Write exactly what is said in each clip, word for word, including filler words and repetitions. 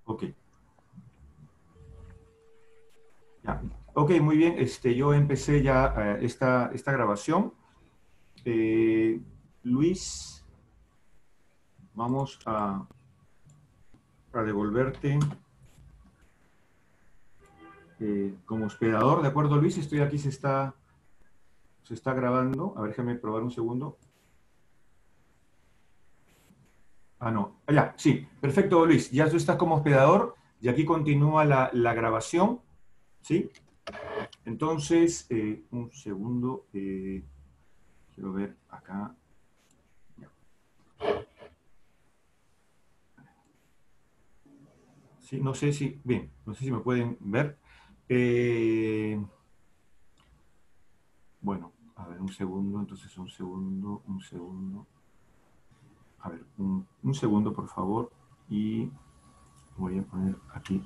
Ok. Ya. Ok, muy bien. Este, yo empecé ya eh, esta, esta grabación. Eh, Luis, vamos a, a devolverte eh, como hospedador, ¿de acuerdo, Luis? Estoy aquí, se está, se está grabando. A ver, déjame probar un segundo. Ah, no. Ah, ya, sí. Perfecto, Luis. Ya tú estás como hospedador y aquí continúa la, la grabación, ¿sí? Entonces, eh, un segundo. eh, quiero ver acá. Sí, no sé si, bien, no sé si me pueden ver. Eh, bueno, a ver, un segundo, entonces un segundo, un segundo. A ver, un, un segundo, por favor. Y voy a poner aquí.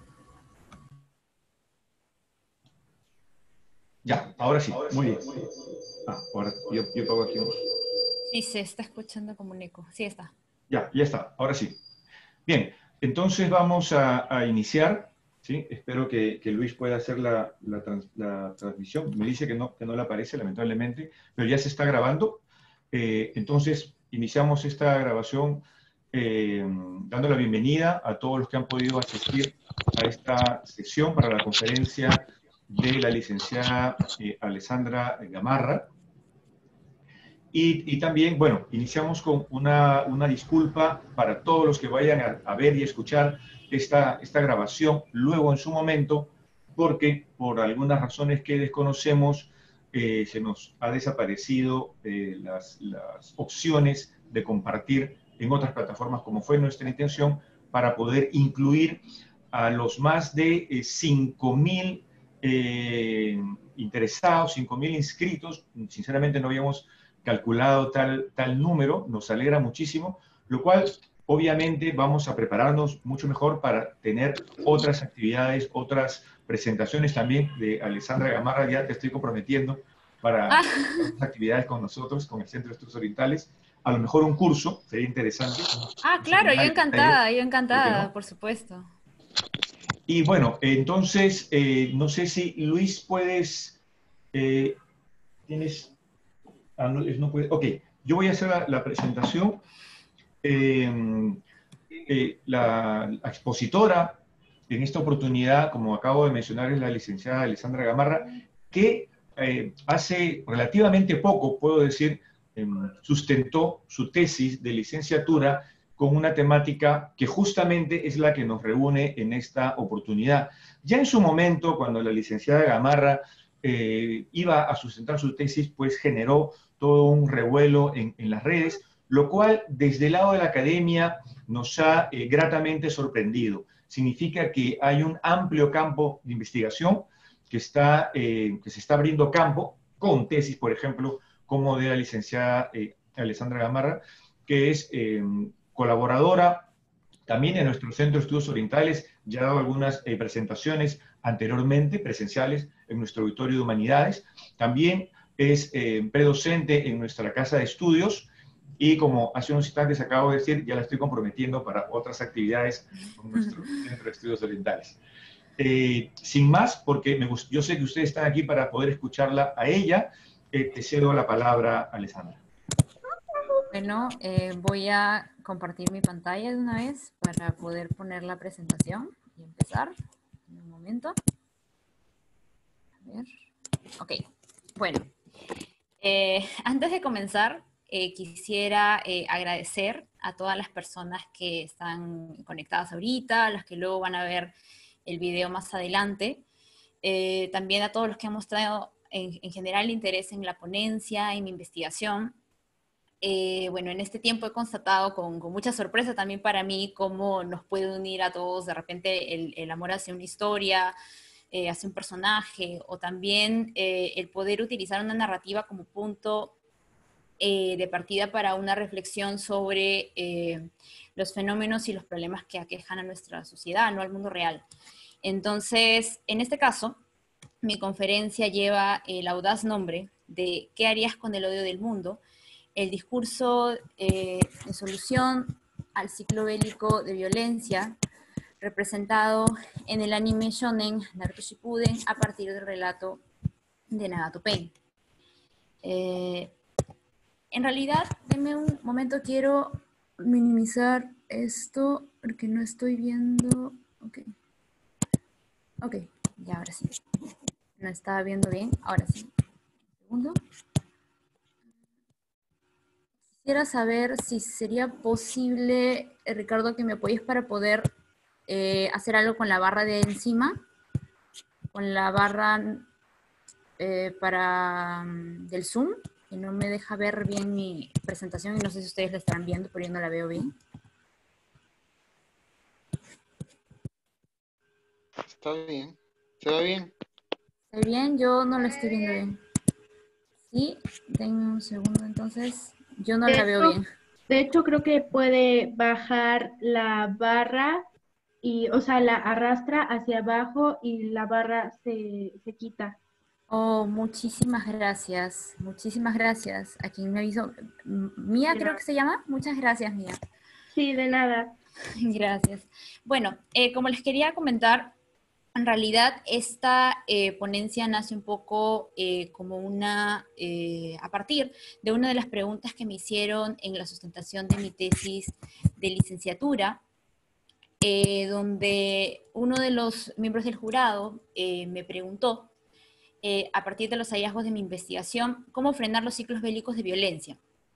Ya, ahora sí, muy bien. Ah, ahora yo, yo pongo aquí un... Sí, se está escuchando como un eco. Sí, está. Ya, ya está, ahora sí. Bien, entonces vamos a, a iniciar, ¿sí? Espero que, que Luis pueda hacer la, la trans- la transmisión. Me dice que no, que no le aparece, lamentablemente, pero ya se está grabando. Eh, entonces, iniciamos esta grabación eh, dando la bienvenida a todos los que han podido asistir a esta sesión para la conferencia de la licenciada eh, Alessandra Gamarra. Y, y, también, bueno, iniciamos con una, una, disculpa para todos los que vayan a, a ver y escuchar esta, esta grabación luego en su momento, porque por algunas razones que desconocemos, eh, se nos ha desaparecido eh, las, las opciones de compartir en otras plataformas, como fue nuestra intención, para poder incluir a los más de eh, cinco mil eh, interesados, cinco mil inscritos. Sinceramente no habíamos calculado tal, tal número, nos alegra muchísimo, lo cual obviamente vamos a prepararnos mucho mejor para tener otras actividades, otras presentaciones también de Alessandra Gamarra. Ya te estoy comprometiendo para Ah, otras actividades con nosotros, con el Centro de Estudios Orientales. A lo mejor un curso, sería interesante, un ah, curso claro, con yo más detalle, encantada, yo ¿por qué encantada, no? por supuesto. Y bueno, entonces, eh, no sé si Luis puedes, eh, tienes, ah, no, no puede, ok, yo voy a hacer la, la presentación. Eh, eh, la, la expositora en esta oportunidad, como acabo de mencionar, es la licenciada Alessandra Gamarra, que eh, hace relativamente poco, puedo decir, eh, sustentó su tesis de licenciatura con una temática que justamente es la que nos reúne en esta oportunidad. Ya en su momento, cuando la licenciada Gamarra eh, iba a sustentar su tesis, pues generó todo un revuelo en, en las redes, lo cual desde el lado de la academia nos ha eh, gratamente sorprendido. Significa que hay un amplio campo de investigación que, está, eh, que se está abriendo campo con tesis, por ejemplo, como de la licenciada eh, Alessandra Gamarra, que es eh, colaboradora también en nuestro Centro de Estudios Orientales. Ya ha dado algunas eh, presentaciones anteriormente, presenciales, en nuestro auditorio de Humanidades. También es eh, predocente en nuestra Casa de Estudios, y como hace unos instantes acabo de decir, ya la estoy comprometiendo para otras actividades con nuestro Centro de Estudios Orientales. Eh, sin más, porque me gust- yo sé que ustedes están aquí para poder escucharla a ella, eh, te cedo la palabra, Alessandra. Bueno, eh, voy a compartir mi pantalla de una vez para poder poner la presentación y empezar. En un momento. A ver. Ok. Bueno, eh, antes de comenzar, eh, quisiera eh, agradecer a todas las personas que están conectadas ahorita, las que luego van a ver el video más adelante. Eh, también a todos los que han mostrado en, en general interés en la ponencia, en mi investigación. Eh, bueno, en este tiempo he constatado con, con, mucha sorpresa también para mí cómo nos puede unir a todos de repente el, el amor hacia una historia, eh, hacia un personaje, o también eh, el poder utilizar una narrativa como punto eh, de partida para una reflexión sobre eh, los fenómenos y los problemas que aquejan a nuestra sociedad, no al mundo real. Entonces, en este caso, mi conferencia lleva el audaz nombre de ¿Qué harías con el odio del mundo? El discurso eh, de solución al ciclo bélico de violencia representado en el anime shonen Naruto Shippuden a partir del relato de Nagato Pain. Eh, en realidad, denme un momento, quiero minimizar esto porque no estoy viendo. Ok, ok, ya ahora sí. No estaba viendo bien, ahora sí. Un segundo. Quisiera saber si sería posible, eh, Ricardo, que me apoyes para poder eh, hacer algo con la barra de encima, con la barra eh, para um, del Zoom, que no me deja ver bien mi presentación y no sé si ustedes la estarán viendo, pero yo no la veo bien. Está bien, se ve bien. ¿Está bien? Yo no la estoy viendo bien. Sí, denme un segundo entonces. Yo no De la veo hecho, bien. de hecho, creo que puede bajar la barra y, o sea, la arrastra hacia abajo y la barra se, se quita. Oh, muchísimas gracias. Muchísimas gracias. A quien me avisó. M- Mía De creo nada. que se llama. Muchas gracias, Mía. Sí, de nada. Gracias. Bueno, eh, como les quería comentar, en realidad esta eh, ponencia nace un poco eh, como una, eh, a partir de una de las preguntas que me hicieron en la sustentación de mi tesis de licenciatura, eh, donde uno de los miembros del jurado eh, me preguntó, eh, a partir de los hallazgos de mi investigación, cómo frenar los ciclos bélicos de violencia.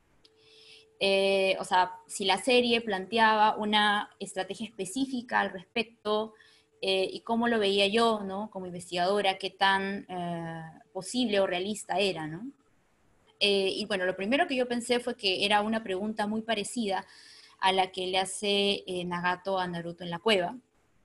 Eh, o sea, si la serie planteaba una estrategia específica al respecto eh, y cómo lo veía yo, ¿no? Como investigadora, qué tan eh, posible o realista era, ¿no? Eh, y bueno, lo primero que yo pensé fue que era una pregunta muy parecida a la que le hace eh, Nagato a Naruto en la cueva,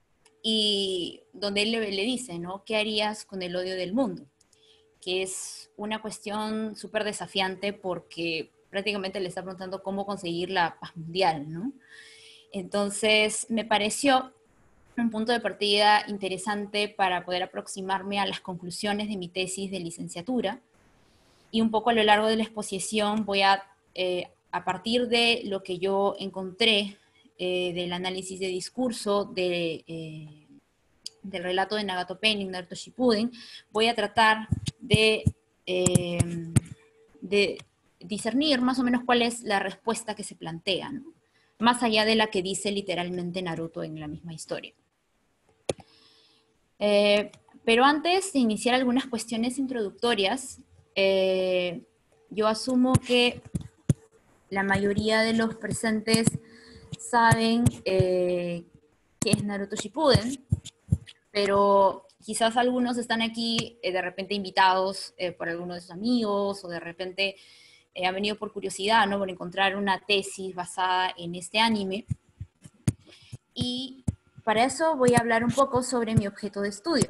y donde él le, le dice, ¿no? ¿Qué harías con el odio del mundo? Que es una cuestión súper desafiante porque prácticamente le está preguntando cómo conseguir la paz mundial, ¿no? Entonces, me pareció un punto de partida interesante para poder aproximarme a las conclusiones de mi tesis de licenciatura, y un poco a lo largo de la exposición voy a, eh, a partir de lo que yo encontré eh, del análisis de discurso de, eh, del relato de Nagato Pain y Naruto Shippuden, voy a tratar de, eh, de discernir más o menos cuál es la respuesta que se plantea, ¿no? Más allá de la que dice literalmente Naruto en la misma historia. Eh, pero antes de iniciar algunas cuestiones introductorias, eh, yo asumo que la mayoría de los presentes saben eh, qué es Naruto Shippuden, pero quizás algunos están aquí eh, de repente invitados eh, por alguno de sus amigos, o de repente eh, han venido por curiosidad, ¿no? Por encontrar una tesis basada en este anime. Y para eso voy a hablar un poco sobre mi objeto de estudio.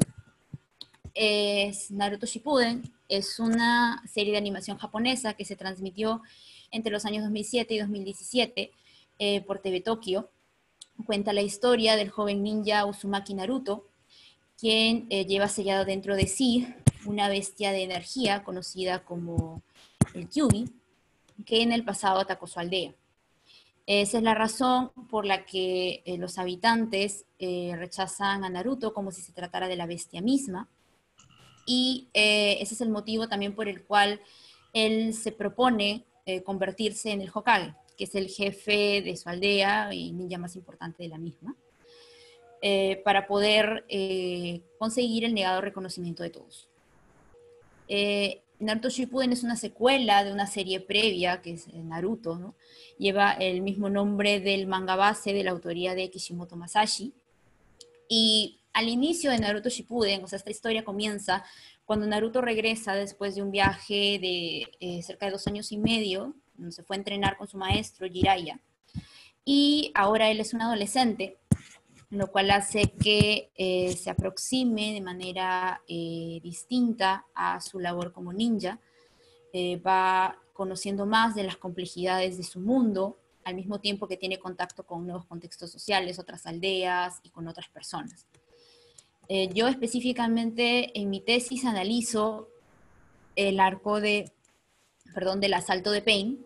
Es Naruto Shippuden, es una serie de animación japonesa que se transmitió entre los años dos mil siete y dos mil diecisiete eh, por T V Tokio. Cuenta la historia del joven ninja Uzumaki Naruto, quien eh, lleva sellado dentro de sí una bestia de energía conocida como el Kyuubi, que en el pasado atacó su aldea. Esa es la razón por la que eh, los habitantes eh, rechazan a Naruto como si se tratara de la bestia misma, y eh, ese es el motivo también por el cual él se propone eh, convertirse en el Hokage, que es el jefe de su aldea y ninja más importante de la misma, eh, para poder eh, conseguir el negado reconocimiento de todos. Eh, Naruto Shippuden es una secuela de una serie previa, que es Naruto, ¿no? Lleva el mismo nombre del manga base de la autoría de Kishimoto Masashi. Y al inicio de Naruto Shippuden, o sea, esta historia comienza cuando Naruto regresa después de un viaje de eh, cerca de dos años y medio, donde se fue a entrenar con su maestro Jiraiya. Y ahora él es un adolescente, lo cual hace que eh, se aproxime de manera eh, distinta a su labor como ninja. Eh, va conociendo más de las complejidades de su mundo, al mismo tiempo que tiene contacto con nuevos contextos sociales, otras aldeas y con otras personas. Eh, yo específicamente en mi tesis analizo el arco de, perdón, del asalto de Pain,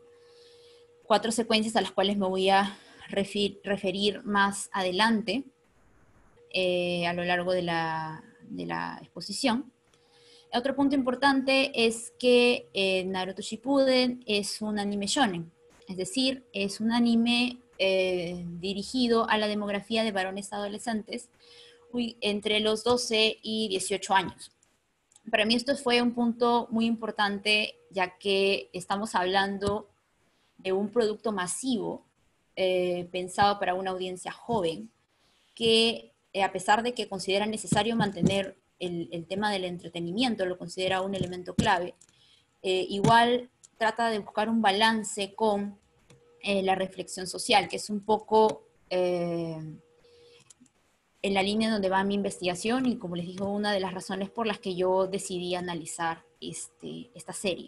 cuatro secuencias a las cuales me voy a refer, referir más adelante. eh, a lo largo de la, de la exposición. Otro punto importante es que eh, Naruto Shippuden es un anime shonen, es decir, es un anime eh, dirigido a la demografía de varones adolescentes entre los doce y dieciocho años. Para mí esto fue un punto muy importante, ya que estamos hablando de un producto masivo eh, pensado para una audiencia joven, que eh, a pesar de que considera necesario mantener el, el tema del entretenimiento, lo considera un elemento clave, eh, igual trata de buscar un balance con eh, la reflexión social, que es un poco eh, en la línea donde va mi investigación y, como les digo, una de las razones por las que yo decidí analizar este, esta serie.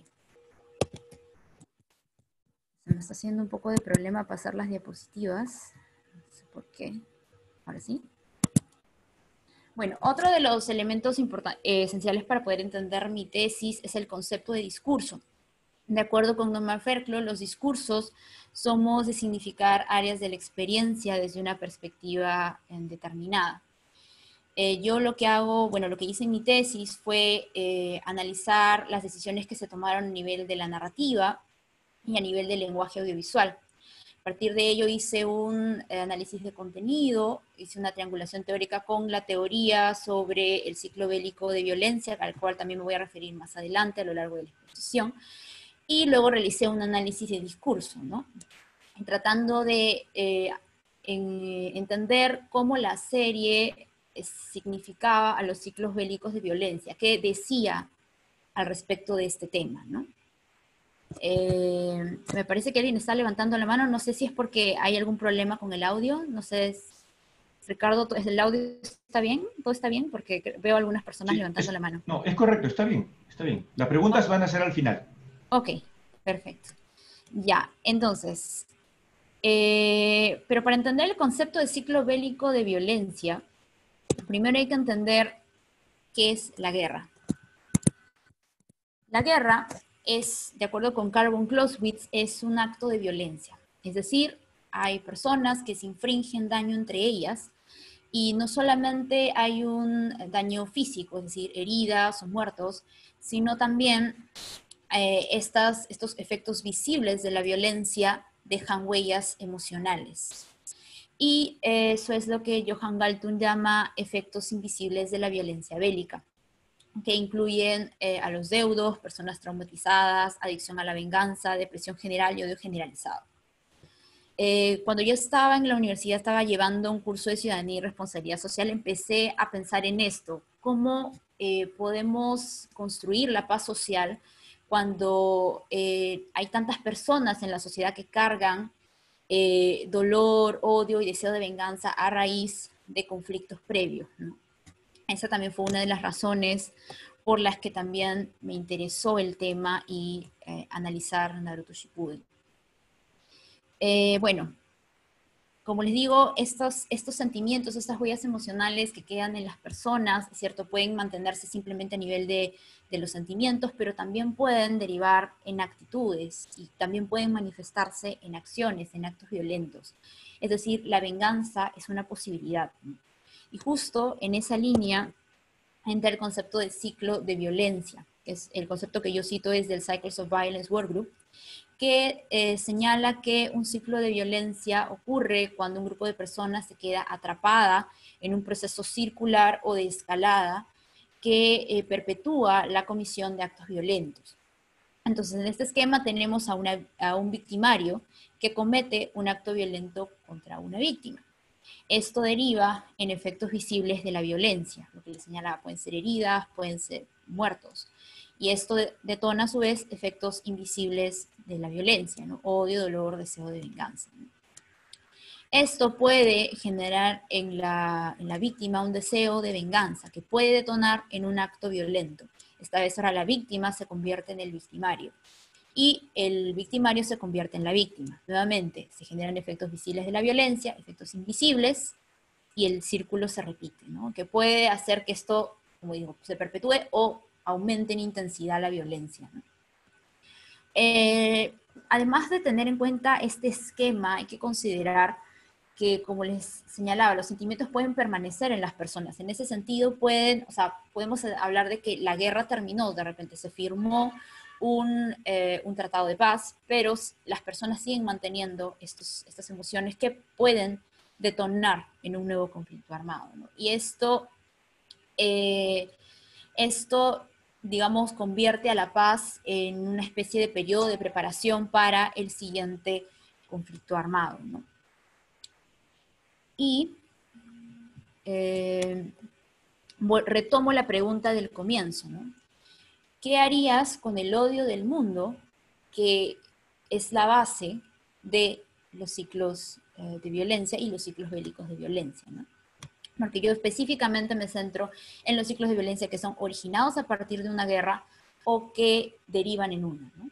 Se me está haciendo un poco de problema pasar las diapositivas, no sé por qué. Ahora sí. Bueno, otro de los elementos eh, esenciales para poder entender mi tesis es el concepto de discurso. De acuerdo con Norman Fairclough, los discursos somos de significar áreas de la experiencia desde una perspectiva eh, determinada. Eh, yo lo que hago, bueno, lo que hice en mi tesis fue eh, analizar las decisiones que se tomaron a nivel de la narrativa y a nivel del lenguaje audiovisual. A partir de ello hice un eh, análisis de contenido, hice una triangulación teórica con la teoría sobre el ciclo bélico de violencia, al cual también me voy a referir más adelante a lo largo de la exposición, y luego realicé un análisis de discurso, ¿no? Tratando de eh, en, entender cómo la serie significaba a los ciclos bélicos de violencia, qué decía al respecto de este tema, ¿no? Eh, me parece que alguien está levantando la mano, no sé si es porque hay algún problema con el audio, no sé, Ricardo, ¿el audio está bien? ¿Todo está bien? Porque veo a algunas personas sí, levantando es, la mano. No, es correcto, está bien, está bien. Las preguntas oh. van a ser al final. Ok, perfecto. Ya, entonces, eh, pero para entender el concepto de ciclo bélico de violencia, primero hay que entender qué es la guerra. La guerra es, de acuerdo con Carl von Clausewitz, es un acto de violencia. Es decir, hay personas que se infringen daño entre ellas y no solamente hay un daño físico, es decir, heridas o muertos, sino también eh, estas, estos efectos visibles de la violencia dejan huellas emocionales. Y eh, eso es lo que Johan Galtung llama efectos invisibles de la violencia bélica, que incluyen eh, a los deudos, personas traumatizadas, adicción a la venganza, depresión general y odio generalizado. Eh, cuando yo estaba en la universidad, estaba llevando un curso de ciudadanía y responsabilidad social, empecé a pensar en esto, cómo eh, podemos construir la paz social cuando eh, hay tantas personas en la sociedad que cargan eh, dolor, odio y deseo de venganza a raíz de conflictos previos, ¿no? Esa también fue una de las razones por las que también me interesó el tema y eh, analizar Naruto Shippuden. Eh, bueno, como les digo, estos, estos sentimientos, estas huellas emocionales que quedan en las personas, ¿cierto? Pueden mantenerse simplemente a nivel de, de los sentimientos, pero también pueden derivar en actitudes y también pueden manifestarse en acciones, en actos violentos. Es decir, la venganza es una posibilidad, ¿no? Y justo en esa línea entra el concepto de ciclo de violencia, que es el concepto que yo cito es del Cycles of Violence Workgroup, que eh, señala que un ciclo de violencia ocurre cuando un grupo de personas se queda atrapada en un proceso circular o de escalada que eh, perpetúa la comisión de actos violentos. Entonces, en este esquema tenemos a, una, a un victimario que comete un acto violento contra una víctima. Esto deriva en efectos visibles de la violencia, lo que les señalaba, pueden ser heridas, pueden ser muertos. Y esto detona a su vez efectos invisibles de la violencia, ¿no? Odio, dolor, deseo de venganza, ¿no? Esto puede generar en la, en la víctima un deseo de venganza que puede detonar en un acto violento. Esta vez ahora la víctima se convierte en el victimario y el victimario se convierte en la víctima. Nuevamente se generan efectos visibles de la violencia, efectos invisibles y el círculo se repite, ¿no? Que puede hacer que esto, como digo, se perpetúe o aumente en intensidad la violencia, ¿no? Eh, además de tener en cuenta este esquema, hay que considerar que, como les señalaba, los sentimientos pueden permanecer en las personas. En ese sentido, pueden, o sea, podemos hablar de que la guerra terminó, de repente se firmó un, eh, un tratado de paz, pero las personas siguen manteniendo estos, estas emociones que pueden detonar en un nuevo conflicto armado, ¿no? Y esto, eh, esto, digamos, convierte a la paz en una especie de periodo de preparación para el siguiente conflicto armado, ¿no? Y eh, retomo la pregunta del comienzo, ¿no? ¿Qué harías con el odio del mundo, que es la base de los ciclos eh, de violencia y los ciclos bélicos de violencia, ¿no? Porque yo específicamente me centro en los ciclos de violencia que son originados a partir de una guerra o que derivan en una, ¿no?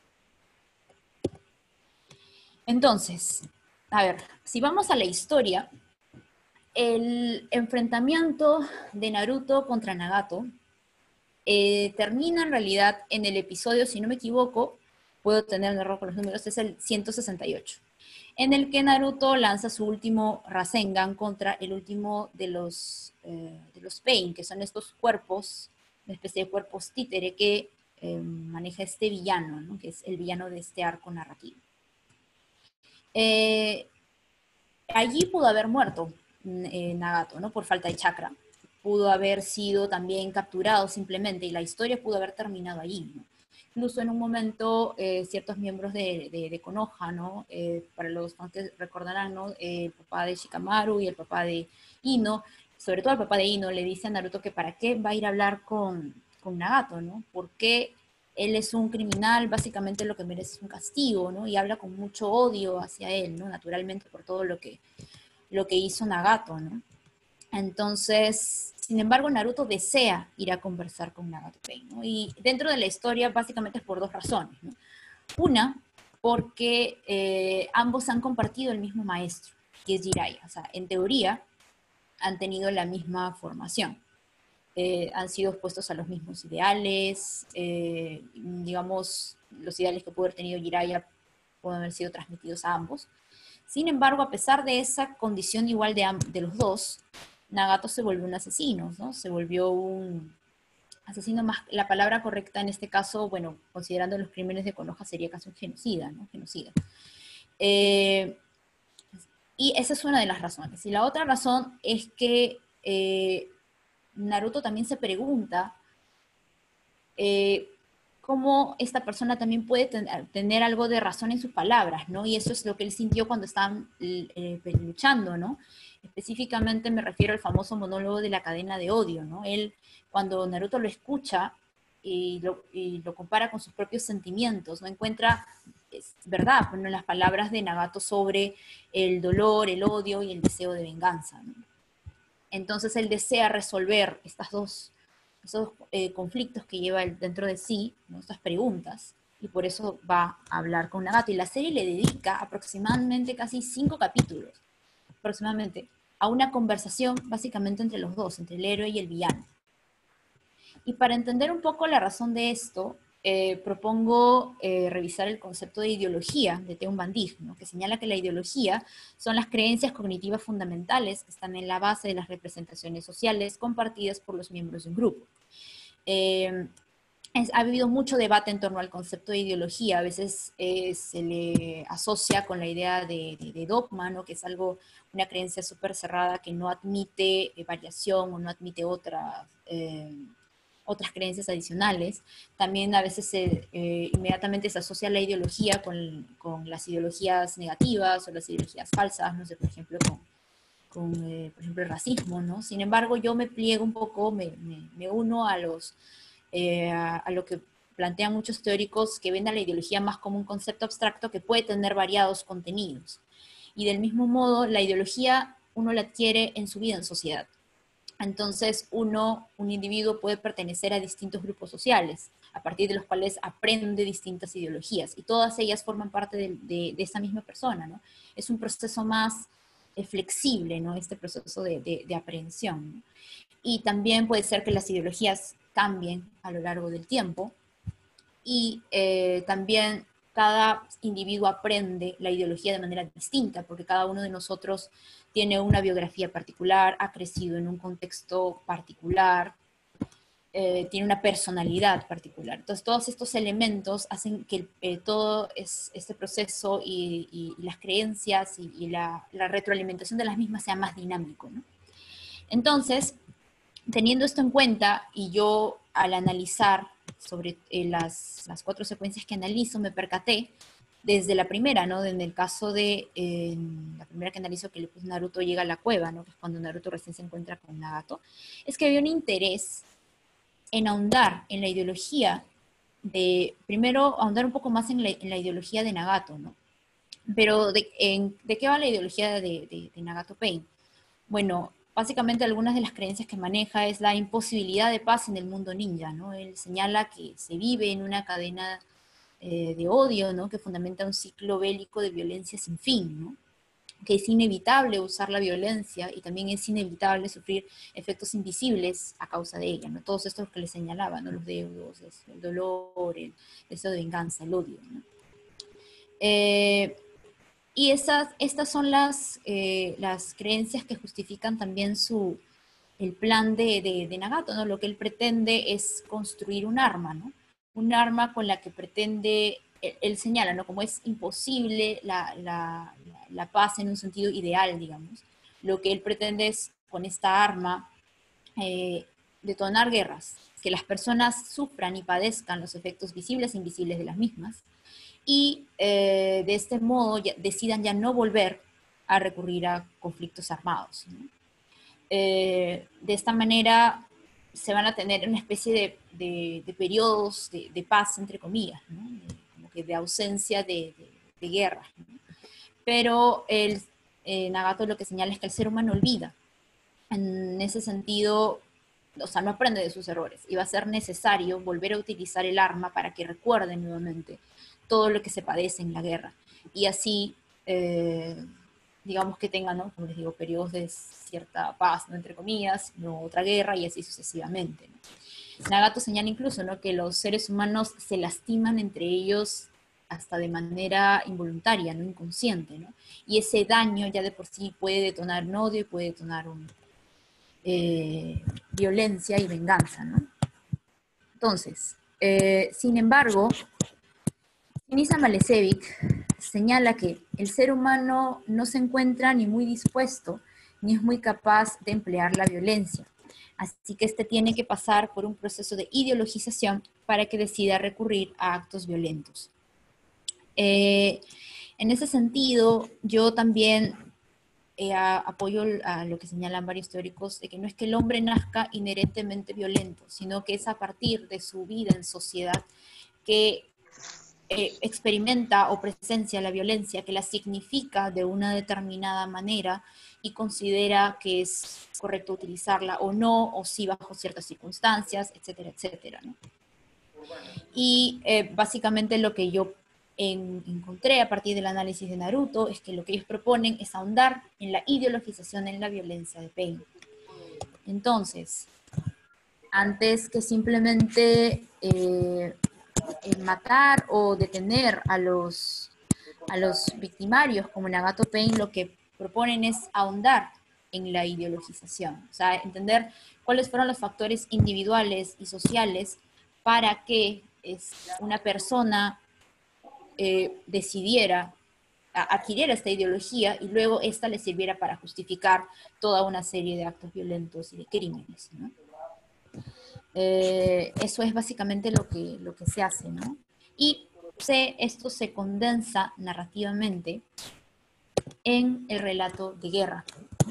Entonces, a ver, si vamos a la historia, el enfrentamiento de Naruto contra Nagato eh, termina en realidad en el episodio, si no me equivoco, puedo tener un error con los números, es el ciento sesenta y ocho, en el que Naruto lanza su último Rasengan contra el último de los, eh, de los Pain, que son estos cuerpos, una especie de cuerpos títere que eh, maneja este villano, ¿no? Que es el villano de este arco narrativo. Eh, allí pudo haber muerto eh, Nagato, ¿no? Por falta de chakra. Pudo haber sido también capturado simplemente y la historia pudo haber terminado allí, ¿no? Incluso en un momento eh, ciertos miembros de, de, de Konoha, ¿no? Eh, para los fans que recordarán, ¿no? Eh, el papá de Shikamaru y el papá de Ino, sobre todo el papá de Ino, le dice a Naruto que para qué va a ir a hablar con, con Nagato, ¿no? Porque él es un criminal, básicamente lo que merece es un castigo, ¿no? Y habla con mucho odio hacia él, ¿no? Naturalmente por todo lo que, lo que hizo Nagato, ¿no? Entonces, sin embargo, Naruto desea ir a conversar con Nagato Pain, ¿no? Y dentro de la historia básicamente es por dos razones, ¿no? Una, porque eh, ambos han compartido el mismo maestro, que es Jiraiya. O sea, en teoría han tenido la misma formación. Eh, han sido expuestos a los mismos ideales, eh, digamos, los ideales que pudo haber tenido Jiraiya pueden haber sido transmitidos a ambos. Sin embargo, a pesar de esa condición igual de, de los dos, Nagato se volvió un asesino, ¿no? Se volvió un asesino más, la palabra correcta en este caso, bueno, considerando los crímenes de Konoha sería casi un genocida, ¿no? Genocida. Eh, y esa es una de las razones. Y la otra razón es que eh, Naruto también se pregunta eh, cómo esta persona también puede ten, tener algo de razón en sus palabras, ¿no? Y eso es lo que él sintió cuando estaban eh, luchando, ¿no? Específicamente me refiero al famoso monólogo de la cadena de odio, ¿no? Él, cuando Naruto lo escucha y lo, y lo compara con sus propios sentimientos, no encuentra, es verdad, bueno, las palabras de Nagato sobre el dolor, el odio y el deseo de venganza, ¿no? Entonces él desea resolver estas dos, esos eh, conflictos que lleva él dentro de sí, ¿no? Estas preguntas, y por eso va a hablar con Nagato. Y la serie le dedica aproximadamente casi cinco capítulos, aproximadamente, a una conversación básicamente entre los dos, entre el héroe y el villano. Y para entender un poco la razón de esto, eh, propongo eh, revisar el concepto de ideología de Theun Van Dijk, ¿no? Que señala que la ideología son las creencias cognitivas fundamentales que están en la base de las representaciones sociales compartidas por los miembros de un grupo. Eh, es, ha habido mucho debate en torno al concepto de ideología. A veces eh, se le asocia con la idea de, de, de dogma, ¿no? Que es algo, una creencia súper cerrada que no admite eh, variación o no admite otras... Eh, otras creencias adicionales. También a veces se, eh, inmediatamente se asocia la ideología con, con las ideologías negativas o las ideologías falsas, no sé, por ejemplo, con, con eh, por ejemplo, el racismo, ¿no? Sin embargo, yo me pliego un poco, me, me, me uno a, los, eh, a, a lo que plantean muchos teóricos que ven a la ideología más como un concepto abstracto que puede tener variados contenidos. Y del mismo modo, la ideología uno la adquiere en su vida en sociedad. Entonces uno, un individuo puede pertenecer a distintos grupos sociales, a partir de los cuales aprende distintas ideologías, y todas ellas forman parte de, de, de esa misma persona, ¿no? Es un proceso más eh, flexible, ¿no? Este proceso de, de, de aprehensión, ¿no? Y también puede ser que las ideologías cambien a lo largo del tiempo, y eh, también cada individuo aprende la ideología de manera distinta, porque cada uno de nosotros tiene una biografía particular, ha crecido en un contexto particular, eh, tiene una personalidad particular. Entonces, todos estos elementos hacen que eh, todo es, este proceso y, y, y las creencias y, y la, la retroalimentación de las mismas sea más dinámico, ¿no? Entonces, teniendo esto en cuenta, y yo al analizar sobre eh, las, las cuatro secuencias que analizo, me percaté desde la primera, ¿no? En el caso de, eh, la primera que analizo, que pues, Naruto llega a la cueva, ¿no? Que es cuando Naruto recién se encuentra con Nagato, es que había un interés en ahondar en la ideología de, primero, ahondar un poco más en la, en la ideología de Nagato, ¿no? Pero, ¿de, en, ¿de qué va la ideología de, de, de Nagato Pain? Bueno, básicamente algunas de las creencias que maneja es la imposibilidad de paz en el mundo ninja, ¿no? Él señala que se vive en una cadena eh, de odio, ¿no? Que fundamenta un ciclo bélico de violencia sin fin, ¿no? Que es inevitable usar la violencia y también es inevitable sufrir efectos invisibles a causa de ella, ¿no? Todos estos que le señalaba, ¿no? Los deudos, el dolor, el deseo de venganza, el odio, ¿no? Eh, Y esas, estas son las, eh, las creencias que justifican también su, el plan de, de, de Nagato, ¿no? Lo que él pretende es construir un arma, ¿no? Un arma con la que pretende, él, él señala, ¿no? Como es imposible la, la, la paz en un sentido ideal, digamos. Lo que él pretende es, con esta arma, eh, detonar guerras, que las personas sufran y padezcan los efectos visibles e invisibles de las mismas, y eh, de este modo ya, decidan ya no volver a recurrir a conflictos armados, ¿no? Eh, de esta manera se van a tener una especie de, de, de periodos de, de paz, entre comillas, ¿no? De, como que de ausencia de, de, de guerra, ¿no? Pero el, eh, Nagato lo que señala es que el ser humano olvida. En ese sentido, o sea, no aprende de sus errores, y va a ser necesario volver a utilizar el arma para que recuerden nuevamente todo lo que se padece en la guerra, y así, eh, digamos que tengan, ¿no? Como les digo, periodos de cierta paz, ¿no? Entre comillas, no otra guerra, y así sucesivamente, ¿no? Nagato señala incluso, ¿no? Que los seres humanos se lastiman entre ellos hasta de manera involuntaria, no inconsciente, ¿no? Y ese daño ya de por sí puede detonar un odio y puede detonar un, eh, violencia y venganza, ¿no? Entonces, eh, sin embargo, Sinisa Malesevic señala que el ser humano no se encuentra ni muy dispuesto ni es muy capaz de emplear la violencia. Así que este tiene que pasar por un proceso de ideologización para que decida recurrir a actos violentos. Eh, en ese sentido, yo también eh, a, apoyo a lo que señalan varios teóricos, de que no es que el hombre nazca inherentemente violento, sino que es a partir de su vida en sociedad que Eh, experimenta o presencia la violencia, que la significa de una determinada manera y considera que es correcto utilizarla o no, o sí bajo ciertas circunstancias, etcétera, etcétera, ¿no? Y eh, básicamente lo que yo en, encontré a partir del análisis de Naruto es que lo que ellos proponen es ahondar en la ideologización en la violencia de Pain. Entonces, antes que simplemente eh, en matar o detener a los, a los victimarios como Nagato Pain, lo que proponen es ahondar en la ideologización, o sea, entender cuáles fueron los factores individuales y sociales para que es, una persona eh, decidiera, a, adquiriera esta ideología y luego esta le sirviera para justificar toda una serie de actos violentos y de crímenes, ¿no? Eh, eso es básicamente lo que, lo que se hace, ¿no? Y se, esto se condensa narrativamente en el relato de guerra.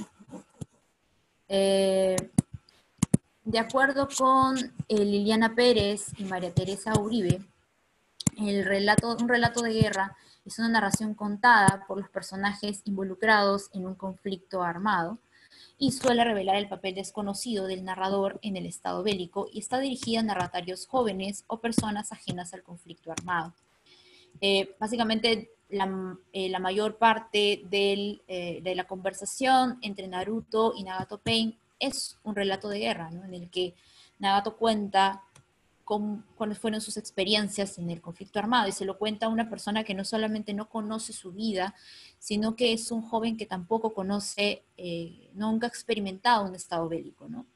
Eh, de acuerdo con eh, Liliana Pérez y María Teresa Uribe, el relato, un relato de guerra es una narración contada por los personajes involucrados en un conflicto armado, y suele revelar el papel desconocido del narrador en el estado bélico y está dirigida a narratarios jóvenes o personas ajenas al conflicto armado. Eh, básicamente, la, eh, la mayor parte del, eh, de la conversación entre Naruto y Nagato Pain es un relato de guerra, ¿no? En el que Nagato cuenta cómo, cuáles fueron sus experiencias en el conflicto armado, y se lo cuenta a una persona que no solamente no conoce su vida, sino que es un joven que tampoco conoce, eh, nunca ha experimentado un estado bélico, ¿no?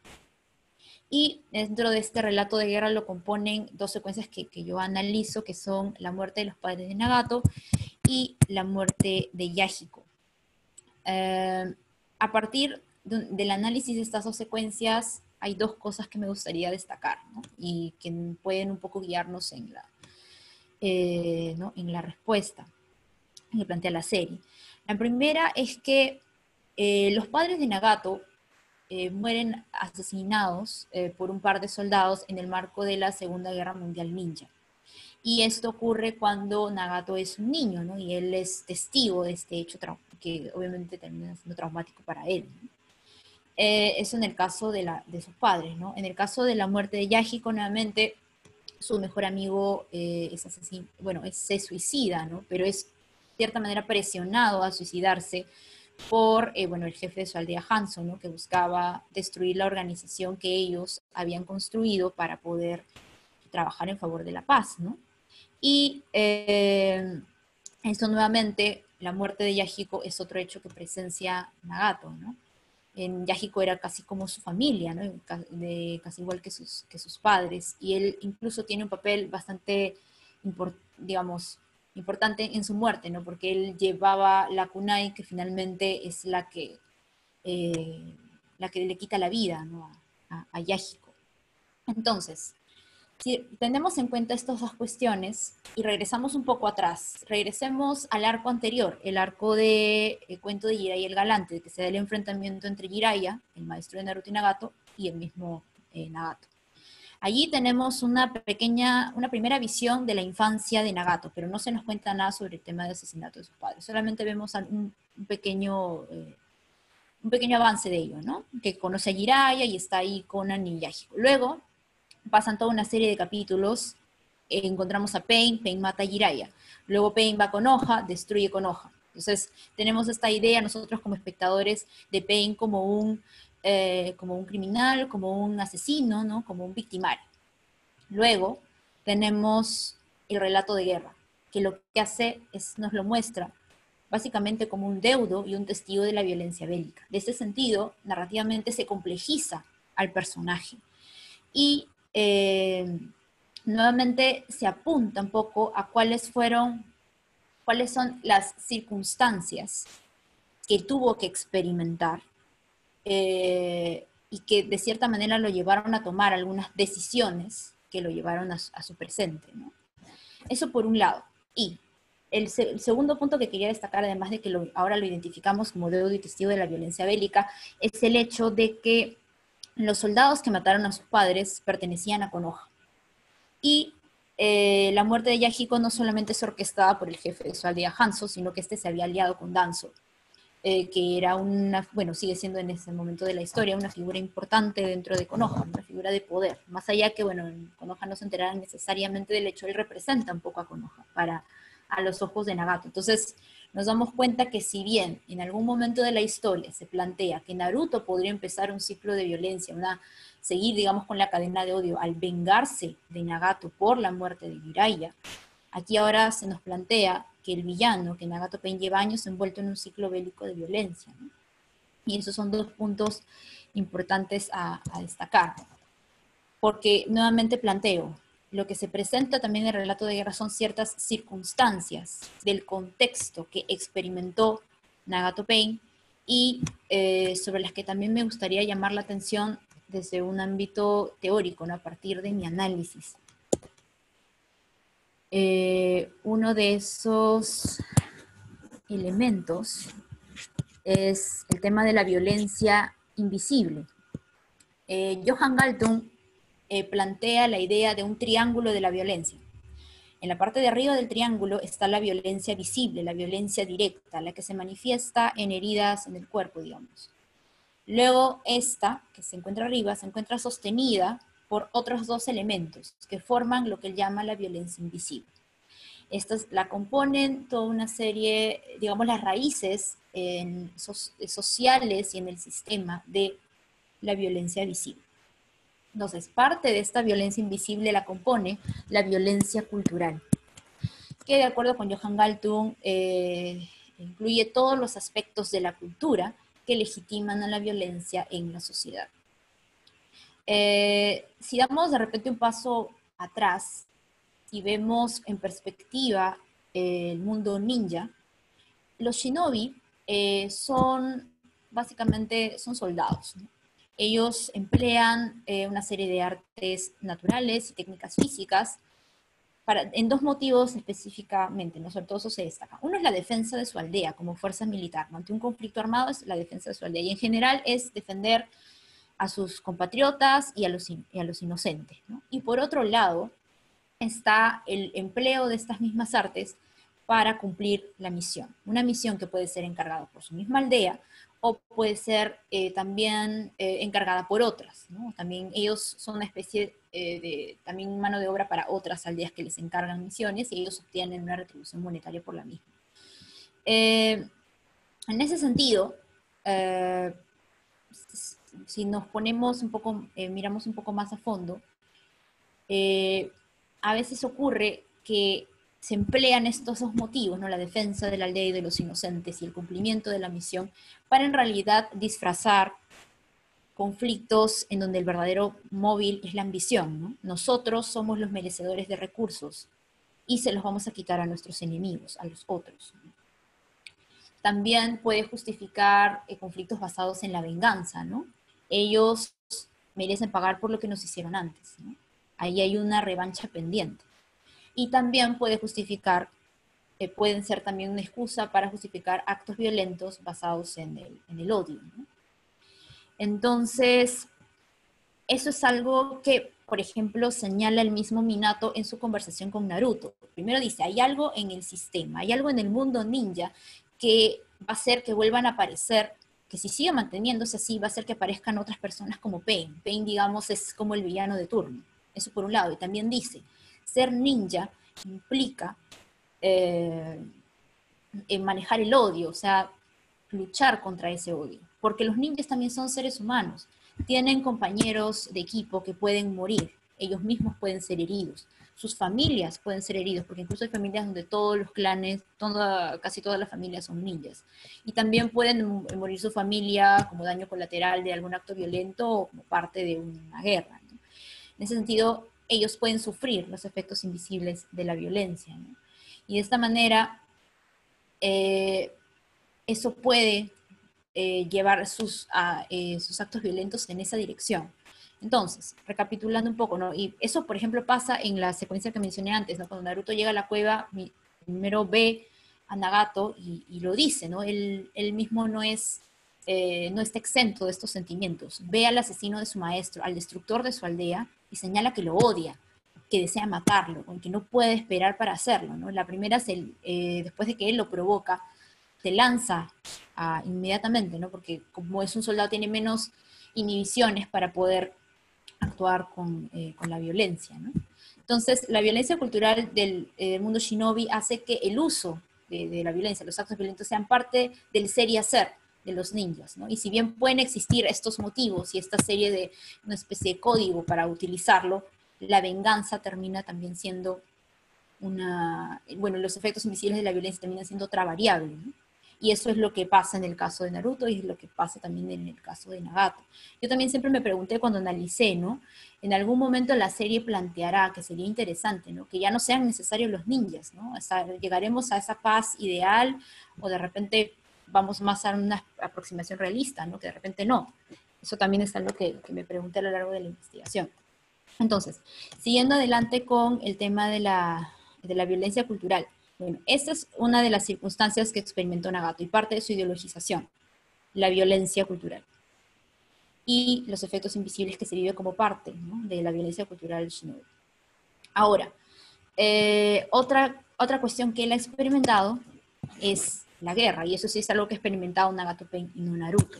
Y dentro de este relato de guerra lo componen dos secuencias que, que yo analizo, que son la muerte de los padres de Nagato y la muerte de Yahiko. Eh, a partir de, del análisis de estas dos secuencias, hay dos cosas que me gustaría destacar, ¿no? Y que pueden un poco guiarnos en la, eh, ¿no? en la respuesta que plantea la serie. La primera es que eh, los padres de Nagato Eh, mueren asesinados eh, por un par de soldados en el marco de la Segunda Guerra Mundial Ninja. Y esto ocurre cuando Nagato es un niño, ¿no? Y él es testigo de este hecho que obviamente termina siendo traumático para él, ¿no? Eh, eso en el caso de, la, de sus padres, ¿no? En el caso de la muerte de Yahiko, nuevamente, su mejor amigo eh, es asesin bueno, es, se suicida, ¿no? Pero es de cierta manera presionado a suicidarse por eh, bueno, el jefe de su aldea Hanzo, ¿no? Que buscaba destruir la organización que ellos habían construido para poder trabajar en favor de la paz, ¿no? Y eh, esto nuevamente, la muerte de Yahiko es otro hecho que presencia Nagato, ¿no? En Yahiko era casi como su familia, ¿no? De, casi igual que sus, que sus padres, y él incluso tiene un papel bastante, import, digamos, importante en su muerte, ¿no? Porque él llevaba la kunai, que finalmente es la que, eh, la que le quita la vida, ¿no? a, a Yahiko. Entonces, si tenemos en cuenta estas dos cuestiones y regresamos un poco atrás, regresemos al arco anterior, el arco de el cuento de Jiraiya el Galante, que se da el enfrentamiento entre Jiraiya, el maestro de Naruto y Nagato, y el mismo eh, Nagato. Allí tenemos una pequeña, una primera visión de la infancia de Nagato, pero no se nos cuenta nada sobre el tema de asesinato de sus padres. Solamente vemos un, un, pequeño, eh, un pequeño avance de ello, ¿no? Que conoce a Jiraiya y está ahí con Konan y Yahiko. Luego pasan toda una serie de capítulos, eh, encontramos a Pain, Pain mata a Jiraiya. Luego Pain va con Konoha, destruye Konoha. Entonces tenemos esta idea nosotros como espectadores de Pain como un... Eh, como un criminal, como un asesino, ¿no? Como un victimario. Luego tenemos el relato de guerra, que lo que hace es, nos lo muestra básicamente como un deudo y un testigo de la violencia bélica. De este sentido, narrativamente se complejiza al personaje. Y eh, nuevamente se apunta un poco a cuáles fueron, cuáles son las circunstancias que tuvo que experimentar Eh, y que de cierta manera lo llevaron a tomar algunas decisiones que lo llevaron a, a su presente, ¿no? Eso por un lado. Y el, se, el segundo punto que quería destacar, además de que lo, ahora lo identificamos como deudo y testigo de la violencia bélica, es el hecho de que los soldados que mataron a sus padres pertenecían a Konoha. Y eh, la muerte de Yahiko no solamente es orquestada por el jefe de su aldea Hanzo, sino que este se había aliado con Danzo. Eh, que era una, bueno, sigue siendo en ese momento de la historia una figura importante dentro de Konoha, una figura de poder, más allá que, bueno, en Konoha no se enteraran necesariamente del hecho, él representa un poco a Konoha para, a los ojos de Nagato. Entonces nos damos cuenta que si bien en algún momento de la historia se plantea que Naruto podría empezar un ciclo de violencia, una, seguir, digamos, con la cadena de odio al vengarse de Nagato por la muerte de Jiraiya, aquí ahora se nos plantea que el villano, que Nagato Pain lleva años envuelto en un ciclo bélico de violencia, ¿no? Y esos son dos puntos importantes a, a destacar. Porque nuevamente planteo, lo que se presenta también en el relato de guerra son ciertas circunstancias del contexto que experimentó Nagato Pain y eh, sobre las que también me gustaría llamar la atención desde un ámbito teórico, ¿no? A partir de mi análisis. Eh, uno de esos elementos es el tema de la violencia invisible. Eh, Johan Galtung eh, plantea la idea de un triángulo de la violencia. En la parte de arriba del triángulo está la violencia visible, la violencia directa, la que se manifiesta en heridas en el cuerpo, digamos. Luego esta, que se encuentra arriba, se encuentra sostenida por otros dos elementos que forman lo que él llama la violencia invisible. Estas la componen toda una serie, digamos, las raíces en so sociales y en el sistema de la violencia visible. Entonces, parte de esta violencia invisible la compone la violencia cultural, que de acuerdo con Johan Galtung, eh, incluye todos los aspectos de la cultura que legitiman a la violencia en la sociedad. Eh, si damos de repente un paso atrás y vemos en perspectiva eh, el mundo ninja, los shinobi eh, son básicamente son soldados, ¿no? Ellos emplean eh, una serie de artes naturales y técnicas físicas para, en dos motivos específicamente, ¿no? Sobre todo eso se destaca. Uno es la defensa de su aldea como fuerza militar, ¿no? Ante un conflicto armado es la defensa de su aldea, y en general es defender a sus compatriotas y a los, y a los inocentes, ¿no? Y por otro lado está el empleo de estas mismas artes para cumplir la misión. Una misión que puede ser encargada por su misma aldea o puede ser eh, también eh, encargada por otras, ¿no? También ellos son una especie eh, de también mano de obra para otras aldeas que les encargan misiones, y ellos obtienen una retribución monetaria por la misma. Eh, en ese sentido, eh, si nos ponemos un poco, eh, miramos un poco más a fondo, eh, a veces ocurre que se emplean estos dos motivos, ¿no? La defensa de la aldea y de los inocentes y el cumplimiento de la misión, para en realidad disfrazar conflictos en donde el verdadero móvil es la ambición, ¿no? Nosotros somos los merecedores de recursos y se los vamos a quitar a nuestros enemigos, a los otros, ¿no? También puede justificar eh, conflictos basados en la venganza, ¿no? Ellos merecen pagar por lo que nos hicieron antes, ¿no? Ahí hay una revancha pendiente. Y también puede justificar, eh, pueden ser también una excusa para justificar actos violentos basados en el, en el odio, ¿no? Entonces, eso es algo que, por ejemplo, señala el mismo Minato en su conversación con Naruto. Primero dice, hay algo en el sistema, hay algo en el mundo ninja que va a hacer que vuelvan a aparecer, que si sigue manteniéndose así, va a hacer que aparezcan otras personas como Pain. Pain, digamos, es como el villano de turno. Eso por un lado. Y también dice, ser ninja implica eh, en manejar el odio, o sea, luchar contra ese odio. Porque los ninjas también son seres humanos. Tienen compañeros de equipo que pueden morir. Ellos mismos pueden ser heridos. Sus familias pueden ser heridos, porque incluso hay familias donde todos los clanes, toda, casi todas las familias son ninjas. Y también pueden morir su familia como daño colateral de algún acto violento o como parte de una guerra, ¿no? En ese sentido, ellos pueden sufrir los efectos invisibles de la violencia, ¿no? Y de esta manera, eh, eso puede eh, llevar sus, a, eh, sus actos violentos en esa dirección. Entonces, recapitulando un poco, ¿no? Y eso, por ejemplo, pasa en la secuencia que mencioné antes, ¿no? Cuando Naruto llega a la cueva, primero ve a Nagato y, y lo dice, ¿no? Él, él mismo no es, eh, no está exento de estos sentimientos. Ve al asesino de su maestro, al destructor de su aldea, y señala que lo odia, que desea matarlo, que no puede esperar para hacerlo, ¿no? La primera es, el, eh, después de que él lo provoca, se lanza a, inmediatamente, ¿no? Porque como es un soldado, tiene menos inhibiciones para poder actuar con, eh, con la violencia, ¿no? Entonces, la violencia cultural del eh, mundo shinobi hace que el uso de, de la violencia, los actos violentos, sean parte del ser y hacer de los ninjas, ¿no? Y si bien pueden existir estos motivos y esta serie de una especie de código para utilizarlo, la venganza termina también siendo una, bueno, los efectos invisibles de la violencia terminan siendo otra variable, ¿no? Y eso es lo que pasa en el caso de Naruto y es lo que pasa también en el caso de Nagato. Yo también siempre me pregunté cuando analicé, ¿no? En algún momento la serie planteará que sería interesante, ¿no? Que ya no sean necesarios los ninjas, ¿no? O sea, llegaremos a esa paz ideal o de repente vamos más a una aproximación realista, ¿no? Que de repente no. Eso también es algo que, que me pregunté a lo largo de la investigación. Entonces, siguiendo adelante con el tema de la, de la violencia cultural. Bueno, esta es una de las circunstancias que experimentó Nagato y parte de su ideologización, la violencia cultural. Y los efectos invisibles que se vive como parte, ¿no? De la violencia cultural shinobi. Ahora, eh, otra, otra cuestión que él ha experimentado es la guerra, y eso sí es algo que ha experimentado Nagato Pain y no Naruto.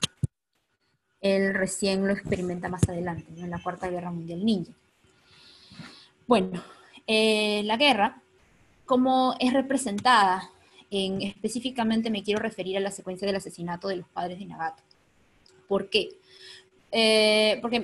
Él recién lo experimenta más adelante, ¿no? En la Cuarta Guerra Mundial Ninja. Bueno, eh, la guerra, como es representada, en, específicamente me quiero referir a la secuencia del asesinato de los padres de Nagato. ¿Por qué? Eh, porque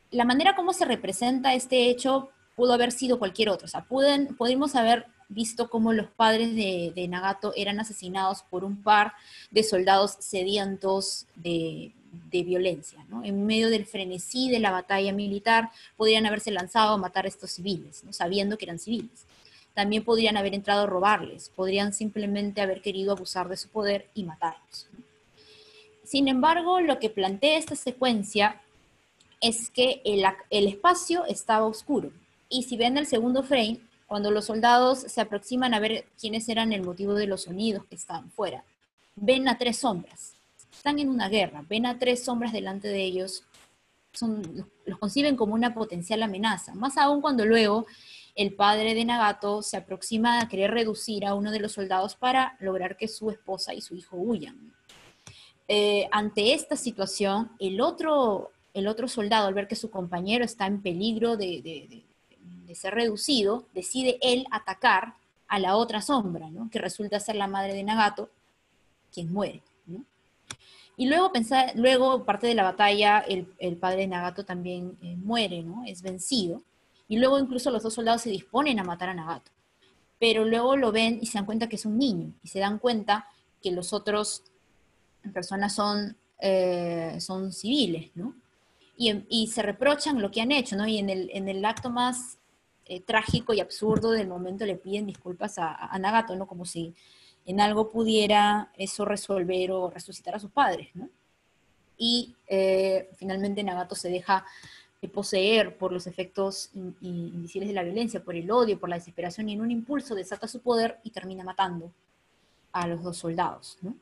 la manera como se representa este hecho pudo haber sido cualquier otro. O sea, puden, pudimos haber visto cómo los padres de, de Nagato eran asesinados por un par de soldados sedientos de, de violencia, ¿no? En medio del frenesí de la batalla militar, podrían haberse lanzado a matar a estos civiles, ¿no? Sabiendo que eran civiles. También podrían haber entrado a robarles, podrían simplemente haber querido abusar de su poder y matarlos, ¿no? Sin embargo, lo que plantea esta secuencia es que el, el espacio estaba oscuro. Y si ven el segundo frame, cuando los soldados se aproximan a ver quiénes eran el motivo de los sonidos que estaban fuera, ven a tres sombras. Están en una guerra, ven a tres sombras delante de ellos, son, los conciben como una potencial amenaza. Más aún cuando luego el padre de Nagato se aproxima a querer reducir a uno de los soldados para lograr que su esposa y su hijo huyan. Eh, ante esta situación, el otro, el otro soldado, al ver que su compañero está en peligro de, de, de, de ser reducido, decide él atacar a la otra sombra, ¿no? Que resulta ser la madre de Nagato, quien muere, ¿no? Y luego, pensar, luego, parte de la batalla, el, el padre de Nagato también eh, muere, ¿no? Es vencido. Y luego incluso los dos soldados se disponen a matar a Nagato. Pero luego lo ven y se dan cuenta que es un niño. Y se dan cuenta que los otros personas son, eh, son civiles, ¿no? Y, y se reprochan lo que han hecho, ¿no? Y en el, en el acto más eh, trágico y absurdo del momento le piden disculpas a, a Nagato, ¿no? Como si en algo pudiera eso resolver o resucitar a sus padres, ¿no? Y eh, finalmente Nagato se deja eh, poseer por los efectos in, in, invisibles de la violencia, por el odio, por la desesperación, y en un impulso desata su poder y termina matando a los dos soldados, ¿no?